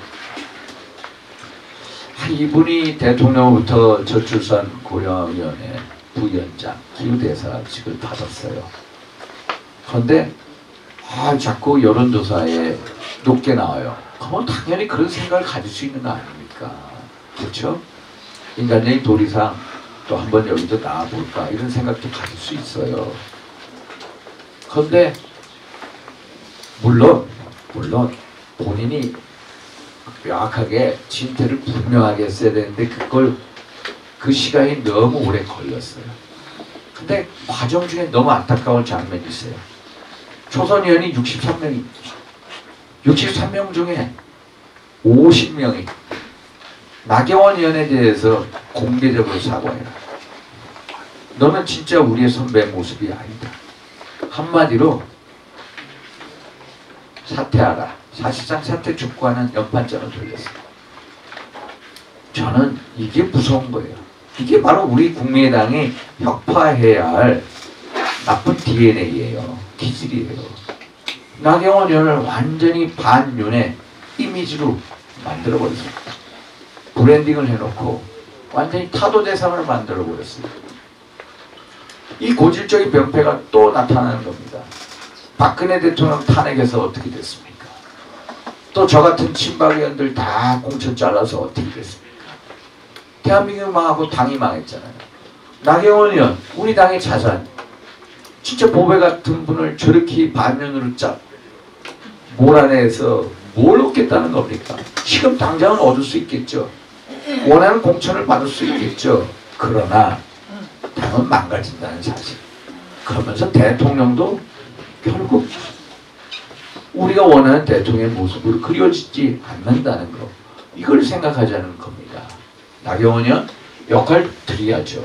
이분이 대통령부터 저출산 고령위원회 부위원장, 기후대사직을 받았어요. 그런데 아, 자꾸 여론조사에 높게 나와요. 그러면 당연히 그런 생각을 가질 수 있는 거 아닙니까? 그렇죠? 인간적인 도리상 또 한번 여기도 나와볼까 이런 생각도 가질 수 있어요. 그런데 물론 물론 본인이 명확하게 진퇴를 분명하게 했어야 되는데 그걸 그 시간이 너무 오래 걸렸어요. 근데 과정 중에 너무 안타까운 장면이 있어요. 초선 의원이 육십삼 명이 육십삼 명 중에 오십 명이 나경원 의원에 대해서 공개적으로 사과해라. 너는 진짜 우리의 선배의 모습이 아니다. 한마디로 사퇴하라. 사실상 사퇴 촉구하는 연판장을 돌렸어요. 저는 이게 무서운 거예요. 이게 바로 우리 국민의당이 혁파해야 할 나쁜 디엔에이예요. 기질이에요. 나경원 의원을 완전히 반윤의 이미지로 만들어버렸어요. 브랜딩을 해놓고 완전히 타도 대상을 만들어버렸어요. 이 고질적인 병폐가 또 나타나는 겁니다. 박근혜 대통령 탄핵에서 어떻게 됐습니까? 또 저 같은 친박 의원들 다 공천 잘라서 어떻게 됐습니까? 대한민국 망하고 당이 망했잖아요. 나경원 의원, 우리 당의 자산, 진짜 보배 같은 분을 저렇게 반면으로 짜 몰아내서 뭘 얻겠다는 겁니까? 지금 당장은 얻을 수 있겠죠. 원하는 공천을 받을 수 있겠죠. 그러나 당은 망가진다는 사실. 그러면서 대통령도 결국 우리가 원하는 대통령의 모습으로 그려지지 않는다는 거. 이걸 생각하자는 겁니다. 나경원 의원 역할 드려야죠.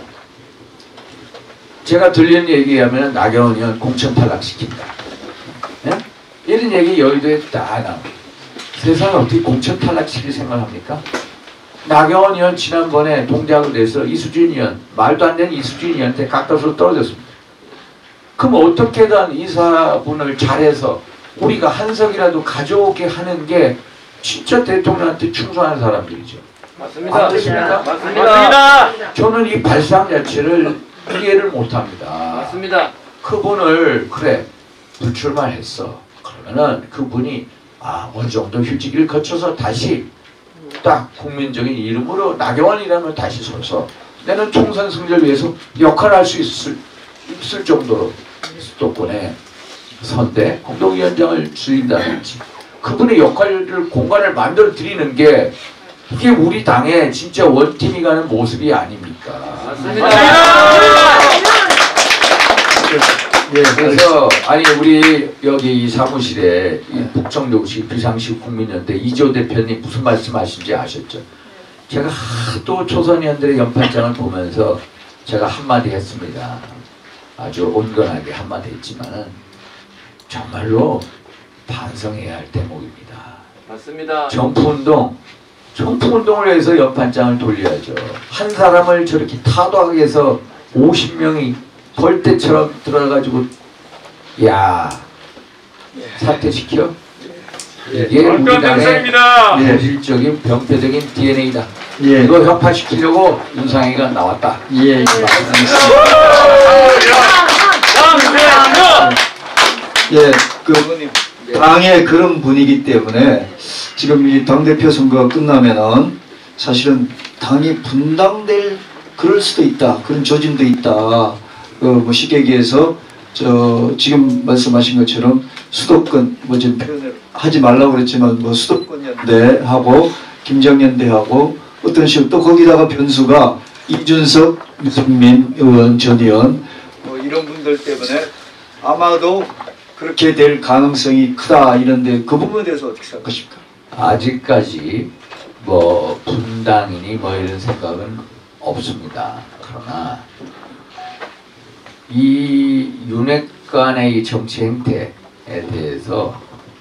제가 들리는 얘기에 하면 나경원 의원 공천 탈락시킨다. 네? 이런 얘기 여의도에 다 나옵니다. 세상을 어떻게 공천 탈락시킬 생각합니까? 나경원 의원 지난번에 동작을 내서 이수진 의원, 말도 안 되는 이수진 의원한테 가까스로 떨어졌습니다. 그럼 어떻게든 이사분을 잘해서 우리가 한석이라도 가져오게 하는 게 진짜 대통령한테 충성하는 사람들이죠. 맞습니다. 맞습니까? 맞습니다. 저는 이 발상 자체를 이해를 못합니다. 맞습니다. 그분을 그래 불출마했어. 그러면은 그분이 아 어느 정도 휴직을 거쳐서 다시 딱 국민적인 이름으로 나경원이라면 다시 서서 내는 총선 승리를 위해서 역할을 할 수 있을, 있을 정도로 수도권에 선대 공동위원장을 줄인다든지 그분의 역할을 공간을 만들어 드리는 게 이게 우리 당의 진짜 원팀이 가는 모습이 아닙니까? 맞습니다. 예, 그래서 아니 우리 여기 이 사무실에 이 북청도시 비상시 국민연대 이조 대표님 무슨 말씀하신지 아셨죠? 제가 하도 초선의원들의 연판장을 보면서 제가 한마디 했습니다. 아주 온건하게 한마디 했지만은 정말로 반성해야 할 대목입니다. 맞습니다. 정부운동, 정부운동을 해서 연판장을 돌려야죠. 한 사람을 저렇게 타도하게 해서 오십 명이 벌떼처럼 들어가지고 야 사퇴시켜? 이게 우리 당의 변명입니다. 현실적인 병폐적인 디엔에이다. 예. 이거 혁파시키려고 윤상희가 나왔다. 예. 예, 그 당의 그런 분위기 때문에 지금 이 당대표 선거가 끝나면은 사실은 당이 분당될 그럴 수도 있다. 그런 조짐도 있다. 그 뭐 쉽게 얘기해서 저 지금 말씀하신 것처럼 수도권 뭐 지금 표현을 하지 말라고 그랬지만 뭐 수도권 연대하고 김정연대하고 어떤 식으로 또 거기다가 변수가 이준석, 유승민 의원, 전 의원 뭐 이런 분들 때문에 아마도 그렇게 될 가능성이 크다 이런데 그 부분에 대해서 어떻게 생각하십니까? 아직까지 뭐 분당이니 뭐 이런 생각은 없습니다. 그러나 이 윤핵관의 이 정치 행태에 대해서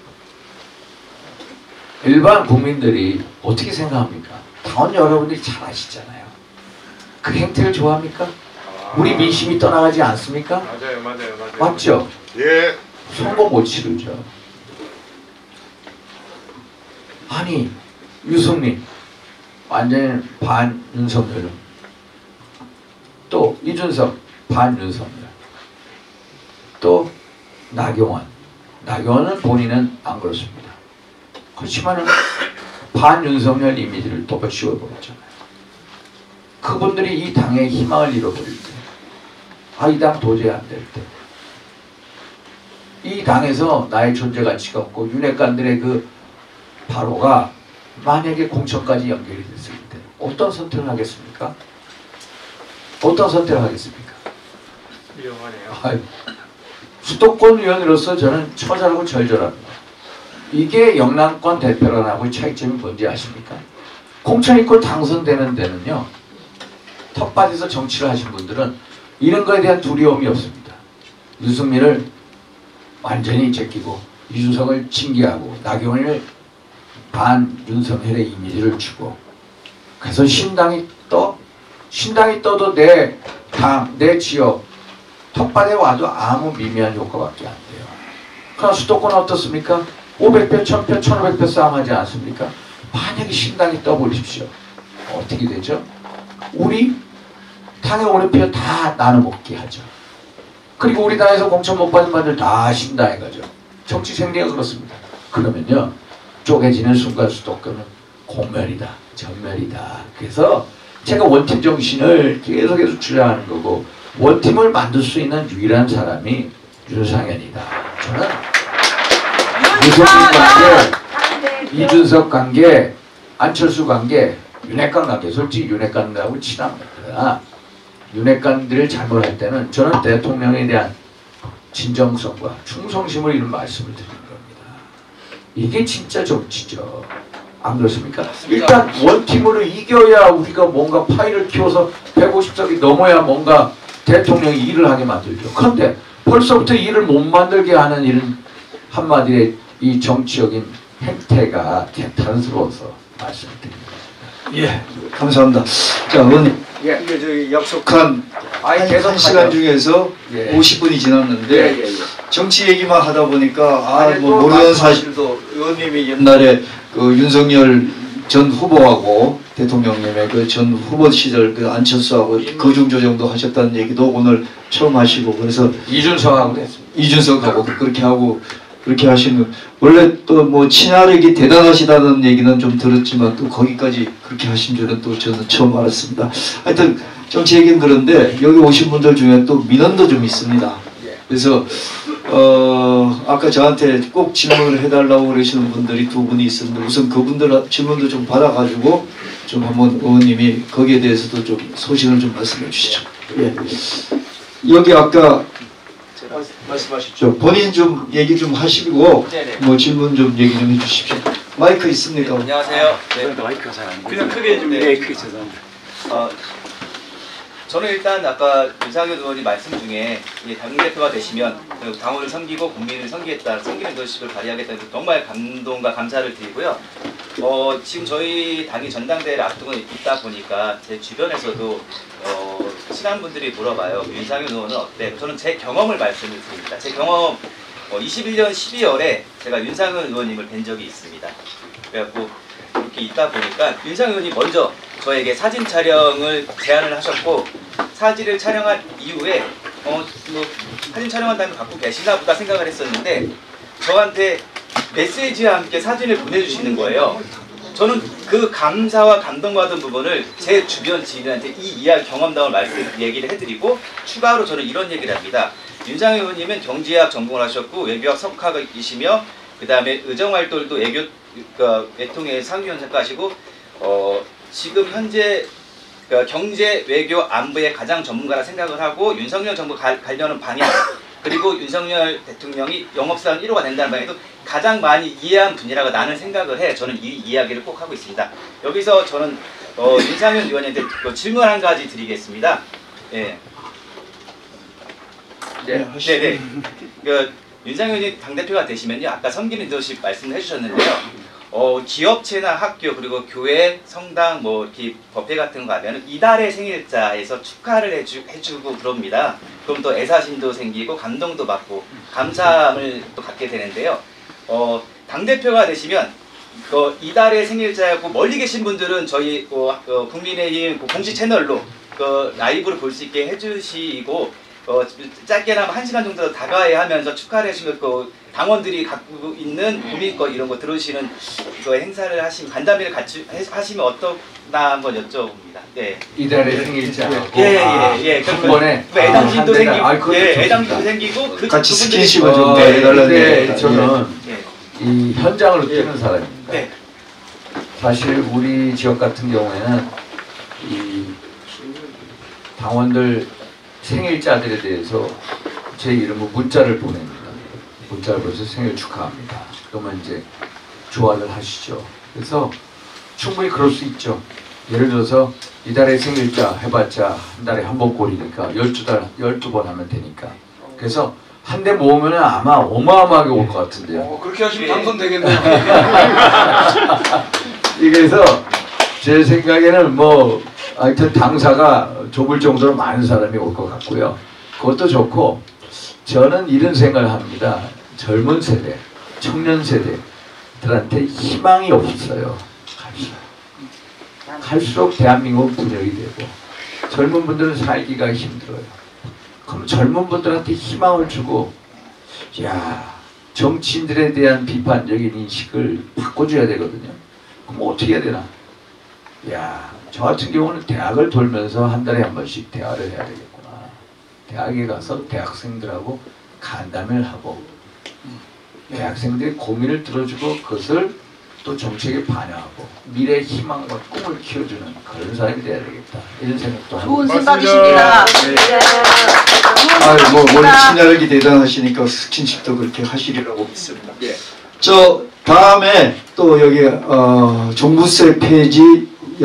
일반 국민들이 어떻게 생각합니까? 당원 여러분들이 잘 아시잖아요. 그 행태를 좋아합니까? 우리 민심이 떠나가지 않습니까? 맞아요, 맞아요, 맞아요. 맞죠? 예. 선거 못 치르죠. 아니 유승민 완전히 반 윤석열, 또 이준석 반 윤석열, 또 나경원. 나경원은 본인은 안 그렇습니다. 그렇지만은 반 윤석열 이미지를 또 씌워버렸잖아요. 그분들이 이 당의 희망을 잃어버릴 때, 아, 이 당 도저히 안 될 때, 이 당에서 나의 존재 가치가 없고 윤핵관들의 그 바로가 만약에 공천까지 연결이 됐을 때 어떤 선택을 하겠습니까? 어떤 선택을 하겠습니까? 위험하네요. 아유, 수도권 의원으로서 저는 처절하고 절절합니다. 이게 영남권 대표란하고의 차이점이 뭔지 아십니까? 공천 있고 당선되는 데는요, 텃밭에서 정치를 하신 분들은 이런 거에 대한 두려움이 없습니다. 유승민을 완전히 제끼고 이준석을 징계하고 나경원을 반 윤석열의 이미지를 주고, 그래서 신당이 떠 신당이 떠도 내 당, 내 지역 텃밭에 와도 아무 미미한 효과밖에 안 돼요. 그러나 수도권 어떻습니까? 오백 표, 천 표, 천오백 표 싸움하지 않습니까? 만약에 신당이 떠버리십시오. 어떻게 되죠? 우리 당에 오는 표 다 나눠 먹게 하죠. 그리고 우리 당에서 공천 못 받은 분들 다 하신다 해가죠. 정치 생리가 그렇습니다. 그러면요 쪼개지는 순간 수도권은 공멸이다, 전멸이다. 그래서 제가 원팀 정신을 계속해서 주장하는 거고 원팀을 만들 수 있는 유일한 사람이 윤상현이다. 저는 유승민 관계, 이준석 관계, 안철수 관계, 윤핵관 관계, 솔직히 윤핵관들하고 친합니다. 윤핵관들을 잘못할 때는 저는 대통령에 대한 진정성과 충성심을 이런 말씀을 드리는 겁니다. 이게 진짜 정치죠. 안 그렇습니까? 일단 원팀으로 이겨야 우리가 뭔가 파일을 키워서 백오십 석이 넘어야 뭔가 대통령이 일을 하게 만들죠. 그런데 벌써부터 일을 못 만들게 하는 이런 한마디의 이 정치적인 행태가 개탄스러워서 말씀드립니다. 예, 감사합니다. 자, 의원님. 예. 이게 저희 약속한 아이, 한, 계속 한 시간 하죠. 중에서 예. 오십 분이 지났는데 예, 예, 예. 정치 얘기만 하다 보니까 아, 아니, 뭐 또 모르는 말씀- 사실도 의원님이 옛날에 그 윤석열 전 후보하고 대통령님의 그 전 후보 시절 그 안철수하고 거중 조정도 하셨다는 얘기도 오늘 처음 하시고 그래서 이준석하고 됐습니다. 이준석하고 그렇게 하고 그렇게 하시는 원래 또 뭐 친화력이 대단하시다는 얘기는 좀 들었지만 또 거기까지 그렇게 하신 줄은 또 저는 처음 알았습니다. 하여튼 정치 얘기는 그런데 여기 오신 분들 중에 또 민원도 좀 있습니다. 그래서 어 아까 저한테 꼭 질문을 해달라고 그러시는 분들이 두 분이 있었는데 우선 그분들 질문도 좀 받아가지고 좀 한번 의원님이 거기에 대해서도 좀 소신을 좀 말씀해 주시죠. 예. 여기 아까 말씀하셨죠. 본인 좀 얘기 좀 하시고 네네. 뭐 질문 좀 얘기 좀 해주십시오. 마이크 있습니까? 안녕하세요. 네. 마이크가 잘 안 그냥 크게 좀 네, 네. 크게 죄송합니다. 어, 저는 일단 아까 윤상현 의원이 말씀 중에 이 당대표가 되시면 그 당원을 섬기고 국민을 섬기겠다, 섬기는 리더십을 발휘하겠다는 정말 감동과 감사를 드리고요. 어, 지금 저희 당이 전당대회를 앞두고 있다 보니까 제 주변에서도 어, 친한 분들이 물어봐요. 윤상현 의원은 어때? 저는 제 경험을 말씀을 드립니다. 제 경험 어, 이십일 년 십이월에 제가 윤상현 의원님을 뵌 적이 있습니다. 그래갖고 이렇게 있다 보니까 윤상현 의원이 먼저 저에게 사진 촬영을 제안을 하셨고 사진을 촬영한 이후에 어, 뭐 사진 촬영한다면 갖고 계시나 보다 생각을 했었는데 저한테 메시지와 함께 사진을 보내주시는 거예요. 저는 그 감사와 감동받은 부분을 제 주변 지인한테 이 이야기 경험담을 말씀 얘기를 해드리고 추가로 저는 이런 얘기를 합니다. 윤상현 의원님은 경제학 전공을 하셨고 외교학 석학이시며 그 다음에 의정활동도 외교 그 외통의 상임위원장까지고 어, 지금 현재 그 경제 외교 안보의 가장 전문가라 생각을 하고 윤석열 정부 가, 가려는 방향 그리고 윤석열 대통령이 영업사원 일 호가 된다는 방향도 가장 많이 이해한 분이라고 나는 생각을 해. 저는 이 이야기를 꼭 하고 있습니다. 여기서 저는 어, 윤상현 의원님한테 그 질문 한 가지 드리겠습니다. 예. 네. 네네. 그 윤상현 의원이 당대표가 되시면요. 아까 섬기는 리더십 말씀을 해주셨는데요. 어, 기업체나 학교 그리고 교회, 성당 뭐 이렇게 법회 같은 거 가면은 이달의 생일자에서 축하를 해주, 해주고 그럽니다. 그럼 또 애사심도 생기고 감동도 받고 감사함을 또 갖게 되는데요. 어, 당대표가 되시면 그 이달의 생일자고 멀리 계신 분들은 저희 어, 어, 국민의힘 그 공식 채널로 그 라이브를 볼 수 있게 해주시고 어, 짧게나마 한 시간 정도 다가야 하면서 축하를 해주면 그 당원들이 갖고 있는 국민거 이런 거 들어주시는 그 행사를 하시면 간담회를 같이 하시면 어떠나 한번 여쭤봅니다. 예. 이달의 생일자. 예예예. 예, 한 번에 그 애당심도 아, 생기고, 아, 그것도 예, 좋습니다. 애당심도 생기고 그 같이 그분들이- 스킨십을 좀 어, 해달라는 근데 얘기입니다. 저는 예. 이 현장을 뛰는 사람입니다. 네. 사실 우리 지역 같은 경우에는 이 당원들 생일자들에 대해서 제 이름으로 문자를 보냅니다. 문자를 보내서 생일 축하합니다. 그러면 이제 좋아를 하시죠. 그래서 충분히 그럴 수 있죠. 예를 들어서 이달에 생일자 해봤자 한 달에 한 번 꼴이니까 열두 달, 열두 번 하면 되니까. 그래서 한 대 모으면 아마 어마어마하게 올 것 같은데요. 어, 그렇게 하시면 예. 당선되겠네요. 그래서 제 생각에는 뭐 하여튼 당사가 좁을 정도로 많은 사람이 올 것 같고요. 그것도 좋고 저는 이런 생각을 합니다. 젊은 세대, 청년 세대들한테 희망이 없어요. 갈수록. 갈수록 대한민국은 분열이 되고 젊은 분들은 살기가 힘들어요. 그럼 젊은 분들한테 희망을 주고, 야, 정치인들에 대한 비판적인 인식을 바꿔줘야 되거든요. 그럼 어떻게 해야 되나? 야, 저 같은 경우는 대학을 돌면서 한 달에 한 번씩 대화를 해야 되겠구나. 대학에 가서 대학생들하고 간담회를 하고 대학생들의 고민을 들어주고 그것을 또 정책에 반영하고 미래의 희망과 꿈을 키워주는 그런 사람이 돼야 되겠다. 이런 생각도 하고 좋은 맞습니다. 생각이십니다. 네. 좋은 아유, 뭐, 원래 생각입니다. 친화력이 대단하시니까 스킨십도 그렇게 하시리라고 믿습니다. 예. 저 다음에 또 여기 어, 종부세 폐지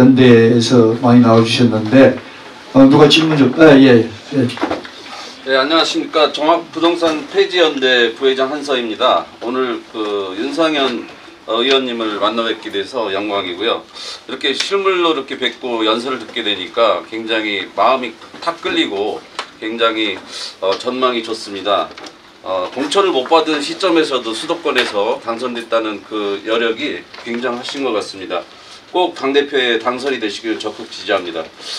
연대에서 많이 나와주셨는데 어, 누가 질문 좀? 아, 예, 예. 네, 안녕하십니까. 종합부동산 폐지연대 부회장 한서입니다. 오늘 그 윤상현 어, 의원님을 만나 뵙게 돼서 영광이고요. 이렇게 실물로 이렇게 뵙고 연설을 듣게 되니까 굉장히 마음이 탁 끌리고 굉장히 어, 전망이 좋습니다. 어, 공천을 못 받은 시점에서도 수도권에서 당선됐다는 그 여력이 굉장하신 것 같습니다. 꼭 당대표에 당선이 되시길 적극 지지합니다.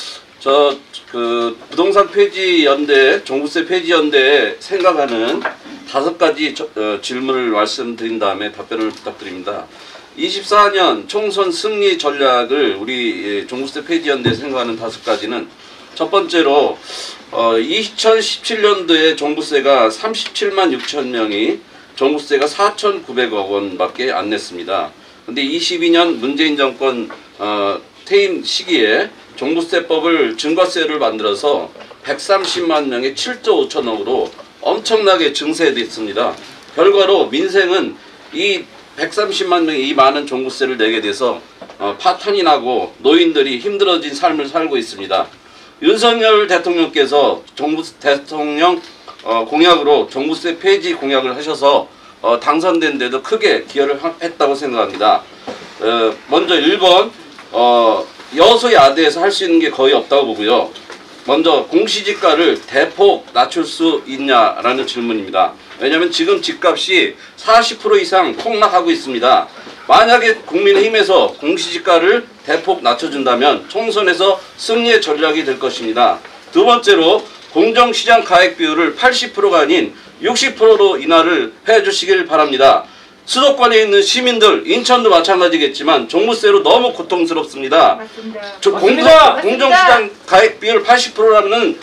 저 그 부동산 폐지 연대, 종부세 폐지 연대에 생각하는 다섯 가지 저, 어, 질문을 말씀드린 다음에 답변을 부탁드립니다. 이십사 년 총선 승리 전략을 우리 종부세 폐지 연대에 생각하는 다섯 가지는 첫 번째로 어, 이천십칠 년도에 종부세가 삼십칠만 육천 명이 종부세가 사천구백억 원밖에 안 냈습니다. 근데 이십이 년 문재인 정권 어, 퇴임 시기에 종부세법을 증과세를 만들어서 백삼십만 명의 칠조 오천억으로 엄청나게 증세됐습니다. 결과로 민생은 이 백삼십만 명이 이 많은 종부세를 내게 돼서 어, 파탄이 나고 노인들이 힘들어진 삶을 살고 있습니다. 윤석열 대통령께서 정부 대통령 어, 공약으로 종부세 폐지 공약을 하셔서 어, 당선된 데도 크게 기여를 하, 했다고 생각합니다. 어, 먼저 일 번 어, 여소야대에서 할 수 있는 게 거의 없다고 보고요. 먼저 공시지가를 대폭 낮출 수 있냐라는 질문입니다. 왜냐하면 지금 집값이 사십 퍼센트 이상 폭락하고 있습니다. 만약에 국민의힘에서 공시지가를 대폭 낮춰준다면 총선에서 승리의 전략이 될 것입니다. 두 번째로 공정시장 가액 비율을 팔십 퍼센트가 아닌 육십 퍼센트로 인하를 해주시길 바랍니다. 수도권에 있는 시민들, 인천도 마찬가지겠지만 종부세로 너무 고통스럽습니다. 맞습니다. 저 공정, 맞습니다. 공정시장 가액 비율 팔십 퍼센트라면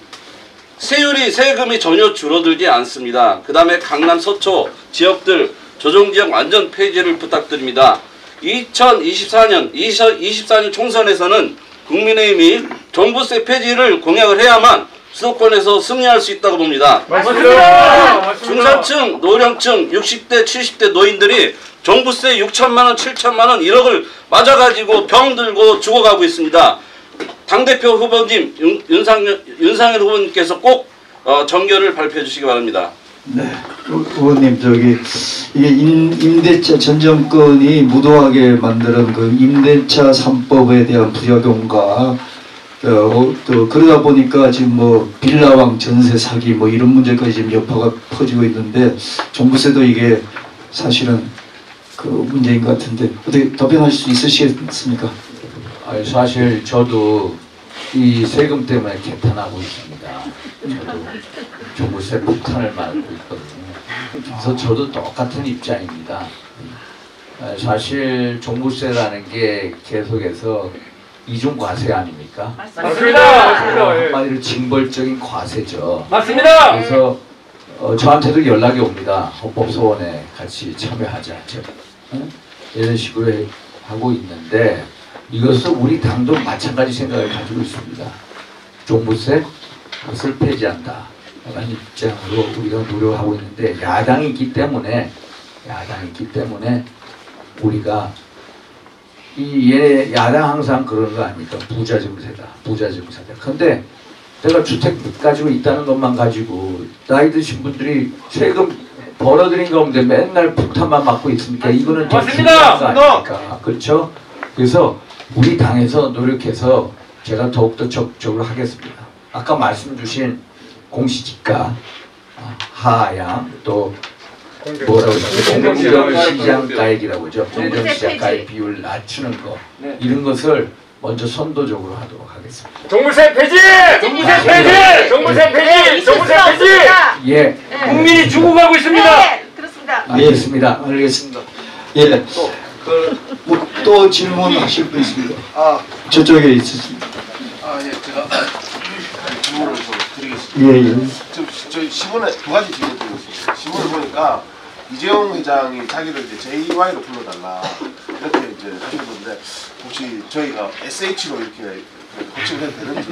세율이 세금이 전혀 줄어들지 않습니다. 그 다음에 강남 서초 지역들 조정지역 완전 폐지를 부탁드립니다. 이천이십사 년, 이십사 년 총선에서는 국민의힘이 종부세 폐지를 공약을 해야만 수도권에서 승리할 수 있다고 봅니다. 맞습니다. 중산층, 노령층, 육십 대, 칠십 대 노인들이 종부세 육천만 원, 칠천만 원, 일억을 맞아가지고 병 들고 죽어가고 있습니다. 당대표 후보님, 윤, 윤상현, 윤상현 후보님께서 꼭 어, 정견을 발표해 주시기 바랍니다. 네, 의- 의원님 저기 이게 임, 임대차 전 정권이 무도하게 만드는 그 임대차 삼 법에 대한 부작용과 어, 또 그러다 보니까 지금 뭐 빌라왕 전세 사기 뭐 이런 문제까지 지금 여파가 퍼지고 있는데 종부세도 이게 사실은 그 문제인 것 같은데 어떻게 답변하실 수 있으시겠습니까? 아니, 사실 저도 이 세금 때문에 개탄하고 있습니다. 저도 종부세 폭탄을 맞고 있거든요. 그래서 저도 똑같은 입장입니다. 아, 사실 종부세라는 게 계속해서 이중 과세 아닙니까? 맞습니다. 맞습니다. 예. 한마디로 징벌적인 과세죠. 맞습니다. 그래서 어, 저한테도 연락이 옵니다. 헌법소원에 같이 참여하자. 응? 이런 식으로 해, 하고 있는데 이것은 우리 당도 마찬가지 생각을 가지고 있습니다. 종부세 그것을 폐지한다. 라는 입장으로 우리가 노력하고 있는데 야당이 있기 때문에 야당이 있기 때문에 우리가 이 얘 야당 항상 그러는 거 아닙니까? 부자 증세다. 부자 증세다. 근데 내가 주택 가지고 있다는 것만 가지고 나이 드신 분들이 세금 벌어들인 가운데 맨날 폭탄만 맞고 있으니까 이거는 좀 맞습니다. 중요한 거 아닙니까? 그렇죠? 그래서 우리 당에서 노력해서 제가 더욱더 적극적으로 하겠습니다. 아까 말씀 주신 공시지가 하향 또 뭐라고 하죠? 공정시장 가액이라고 하죠. 공정시장 가액 비율 낮추는 거 네. 이런 것을 먼저 선도적으로 하도록 하겠습니다. 정부세 폐지! 정부세 폐지! 정부세 폐지! 정부세 폐지! 예, 국민이 죽어가고 있습니다. 네, 그렇습니다. 알겠습니다. 알겠습니다. 예. 또, 그, 뭐, 또 질문하실 분 있습니다. 아, 저쪽에 있습니다. 아, 예, 제가 질문을 좀 드리겠습니다. 예, 예. 지금 저희 신문에 두 가지 질문 드리고 있습니다. 신문을 보니까 이재용 회장이 자기를 이제 제이와이로 불러달라 이렇게 이제 하신 건데 혹시 저희가 에스에이치로 이렇게 호칭을 해도 되는지.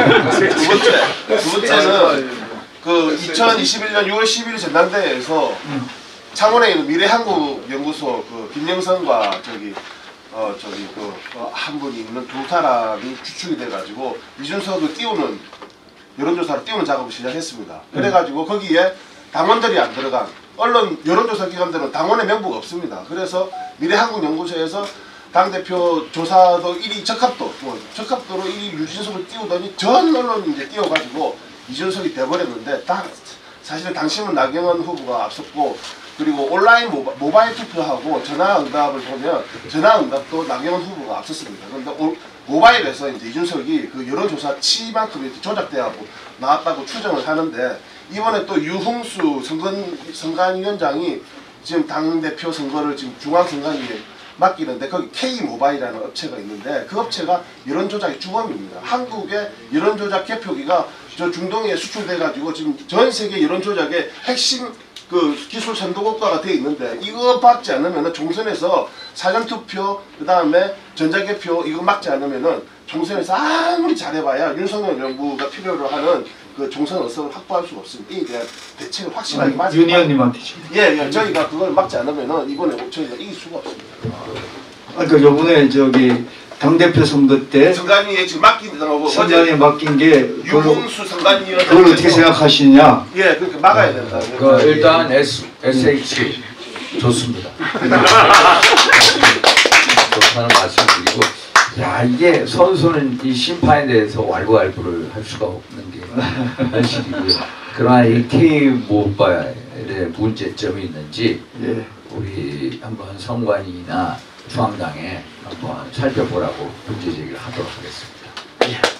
두 번째, 두 번째는 그 이천이십일 년 유월 십일 전당대회에서 창원에 있는 미래한국연구소 그 김영선과 저기 어 저기 그 한 분이 있는 두 사람이 추측이 돼가지고 이준석을 띄우는 여론조사를 띄우는 작업을 시작했습니다. 그래가지고 거기에 당원들이 안 들어간 언론 여론조사 기관들은 당원의 명부가 없습니다. 그래서 미래한국연구소에서 당대표 조사도 일 위 적합도, 뭐 적합도로 일 위 유진석을 띄우더니 전 언론이 이제 띄워가지고 이준석이 돼버렸는데 다 사실은 당시는 나경원 후보가 앞섰고 그리고 온라인 모바, 모바일 투표하고 전화응답을 보면 전화응답도 나경원 후보가 앞섰습니다. 그런데 오, 모바일에서 이제 이준석이 그 여론조사 치만큼 조작돼하고 나왔다고 추정을 하는데 이번에 또 유흥수 선관, 선관위원장이 지금 당대표 선거를 지금 중앙선관위에 맡기는데 거기 K모바일이라는 업체가 있는데 그 업체가 여론조작의 주범입니다. 한국의 여론조작 개표기가 저 중동에 수출돼가지고 지금 전 세계 여론조작의 핵심 그 기술 선도국가가 되어 있는데 이거 막지 않으면은 총선에서 사전투표 그 다음에 전자개표 이거 막지 않으면은 총선에서 아무리 잘해봐야 윤석열 정부가 필요로 하는 그 총선 의석을 확보할 수가 없습니다. 이에 대한 대책을 확실하게 맞 윤 의원님한테 지금. 예, 예, 저희가 그걸 막지 않으면은 이번에 저희가 이길 수가 없습니다. 아, 그러니까 요번에 저기 당대표 선거 때 선관위에 지금 맡긴다고 선관위에 맡긴 게 그걸, 유흥수 선관위원 그걸 어떻게 생각하시냐? 예, 그렇게 막아야 된다. 그 일단 S, 에스에이치 좋습니다. 좋다는 말씀드리고, 야 이게 선수는 이 심판에 대해서 왈가왈부를 할 수가 없는 게 현실이고요. 그러나 이 K 모바일에 문제점이 있는지 예. 우리 한번 선관위나 중앙당에 한번 살펴보라고 문제 제기를 하도록 하겠습니다.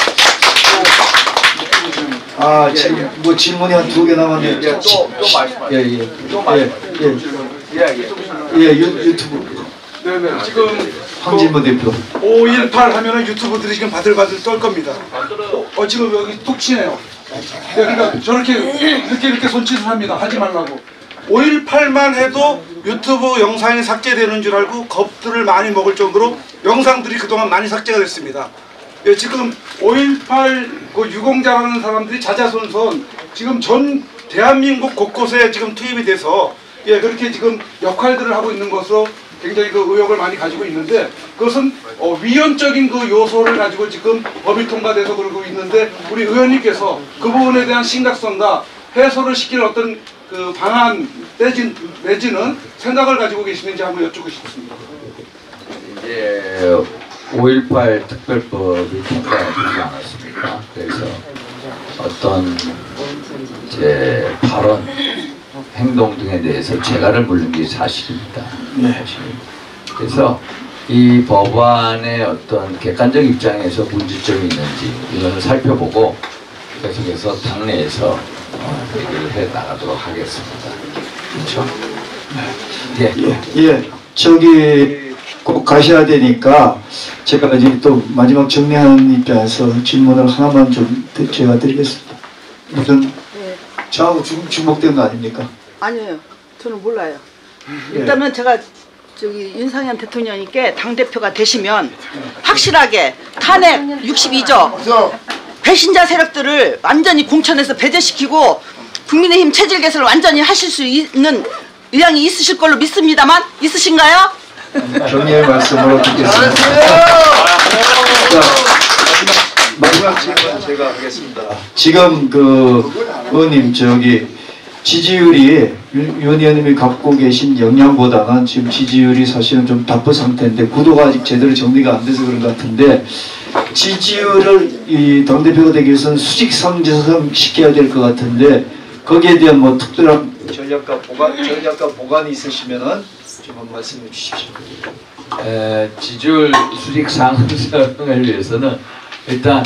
아, 지금 뭐 질문이 한 두 개 남았는데. 예, 또, 또 말씀하세요. 예, 예. 또 예, 말씀하세요. 예. 예, 예. 예, 유, 유튜브. 네네. 지금 황진모 대표. 오일팔 하면은 유튜브들이 지금 바들바들 떨 겁니다. 어, 지금 여기 톡 치네요. 그러니까 저렇게 이렇게 이렇게 손짓을 합니다. 하지 말라고. 오일팔만 해도 유튜브 영상이 삭제되는 줄 알고 겁들을 많이 먹을 정도로 영상들이 그동안 많이 삭제가 됐습니다. 예, 지금 오일팔 그 유공자라는 사람들이 자자손손 지금 전 대한민국 곳곳에 지금 투입이 돼서 예, 그렇게 지금 역할들을 하고 있는 것으로 굉장히 그 의혹을 많이 가지고 있는데 그것은 어, 위헌적인 그 요소를 가지고 지금 법이 통과돼서 그러고 있는데 우리 의원님께서 그 부분에 대한 심각성과 해소를 시킬 어떤 그 방안 내진, 내지는 생각을 가지고 계시는지 한번 여쭙고 싶습니다. 이제 오일팔 특별법이 통과되지 않았습니까? 그래서 어떤 제 발언, 행동 등에 대해서 재가를 물는 게 사실입니다. 네. 그래서 이 법안의 어떤 객관적 입장에서 문제점이 있는지 이것을 살펴보고 계속해서 당내에서 어, 얘기를 해 나가도록 하겠습니다. 그렇죠? 네. 예, 예. 저기 꼭 가셔야 되니까 제가 이제 또 마지막 정리하는 입장에서 질문을 하나만 좀 제가 드리겠습니다. 무슨 네. 저하고 주, 주목된 거 아닙니까? 아니에요. 저는 몰라요. 예. 일단은 제가 저기 윤상현 대통령님께 당대표가 되시면 확실하게 탄핵 육십이 조 배신자 세력들을 완전히 공천해서 배제시키고 국민의힘 체질 개선을 완전히 하실 수 있는 의향이 있으실 걸로 믿습니다만 있으신가요? 정리의 말씀으로 듣겠습니다. 자, 마지막 질문 제가 하겠습니다. 지금 그 의원님 저기 지지율이 윤 의원님이 갖고 계신 역량보다는 지금 지지율이 사실은 좀 답보 상태인데 구도가 아직 제대로 정리가 안 돼서 그런 것 같은데 지지율을 이 당대표가 되기 위해서는 수직 상승 시켜야 될 것 같은데 거기에 대한 뭐 특별한 전략과 보관 전략과 보관이 있으시면은 좀 한번 말씀해 주십시오. 에, 지지율 수직 상승을 위해서는 일단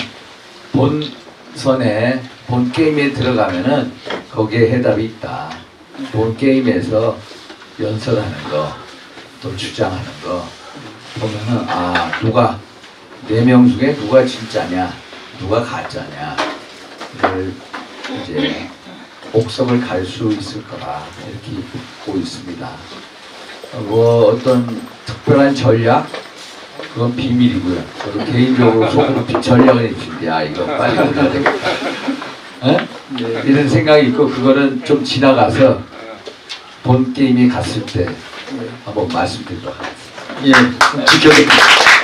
본선에 본 게임에 들어가면은 거기에 해답이 있다. 본 게임에서 연설하는 거, 또 주장하는 거 보면은 아 누가 네 명 중에 누가 진짜냐, 누가 가짜냐 를 이제 옥석을 갈 수 있을 거라 이렇게 보고 있습니다. 뭐 어떤 특별한 전략 그건 비밀이고요. 저도 개인적으로 속으로 전략을 해주는데 야 이거 빨리 올려야 되겠다. 에? 이런 생각이 있고 그거는 좀 지나가서 본 게임에 갔을 때 한번 말씀드리도록 하겠습니다. 예, 지켜드립니다.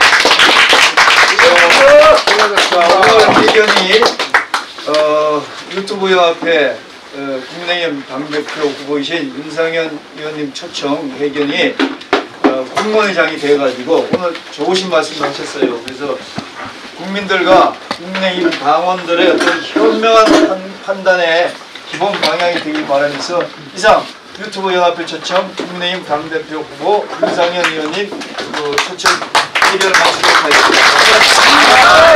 오늘 의견이 어, 유튜브 연합회 어, 국민의힘 당대표 후보이신 윤상현 의원님 초청 회견이 어, 공무원회장이 돼가지고 오늘 좋으신 말씀을 하셨어요. 그래서 국민들과 국민의힘 당원들의 어떤 현명한 판, 판단의 기본 방향이 되길 바라면서 이상 유튜브 연합회 초청 국민의힘 당대표 후보 윤상현 의원님 그 초청 회견을 마치도록 하겠습니다.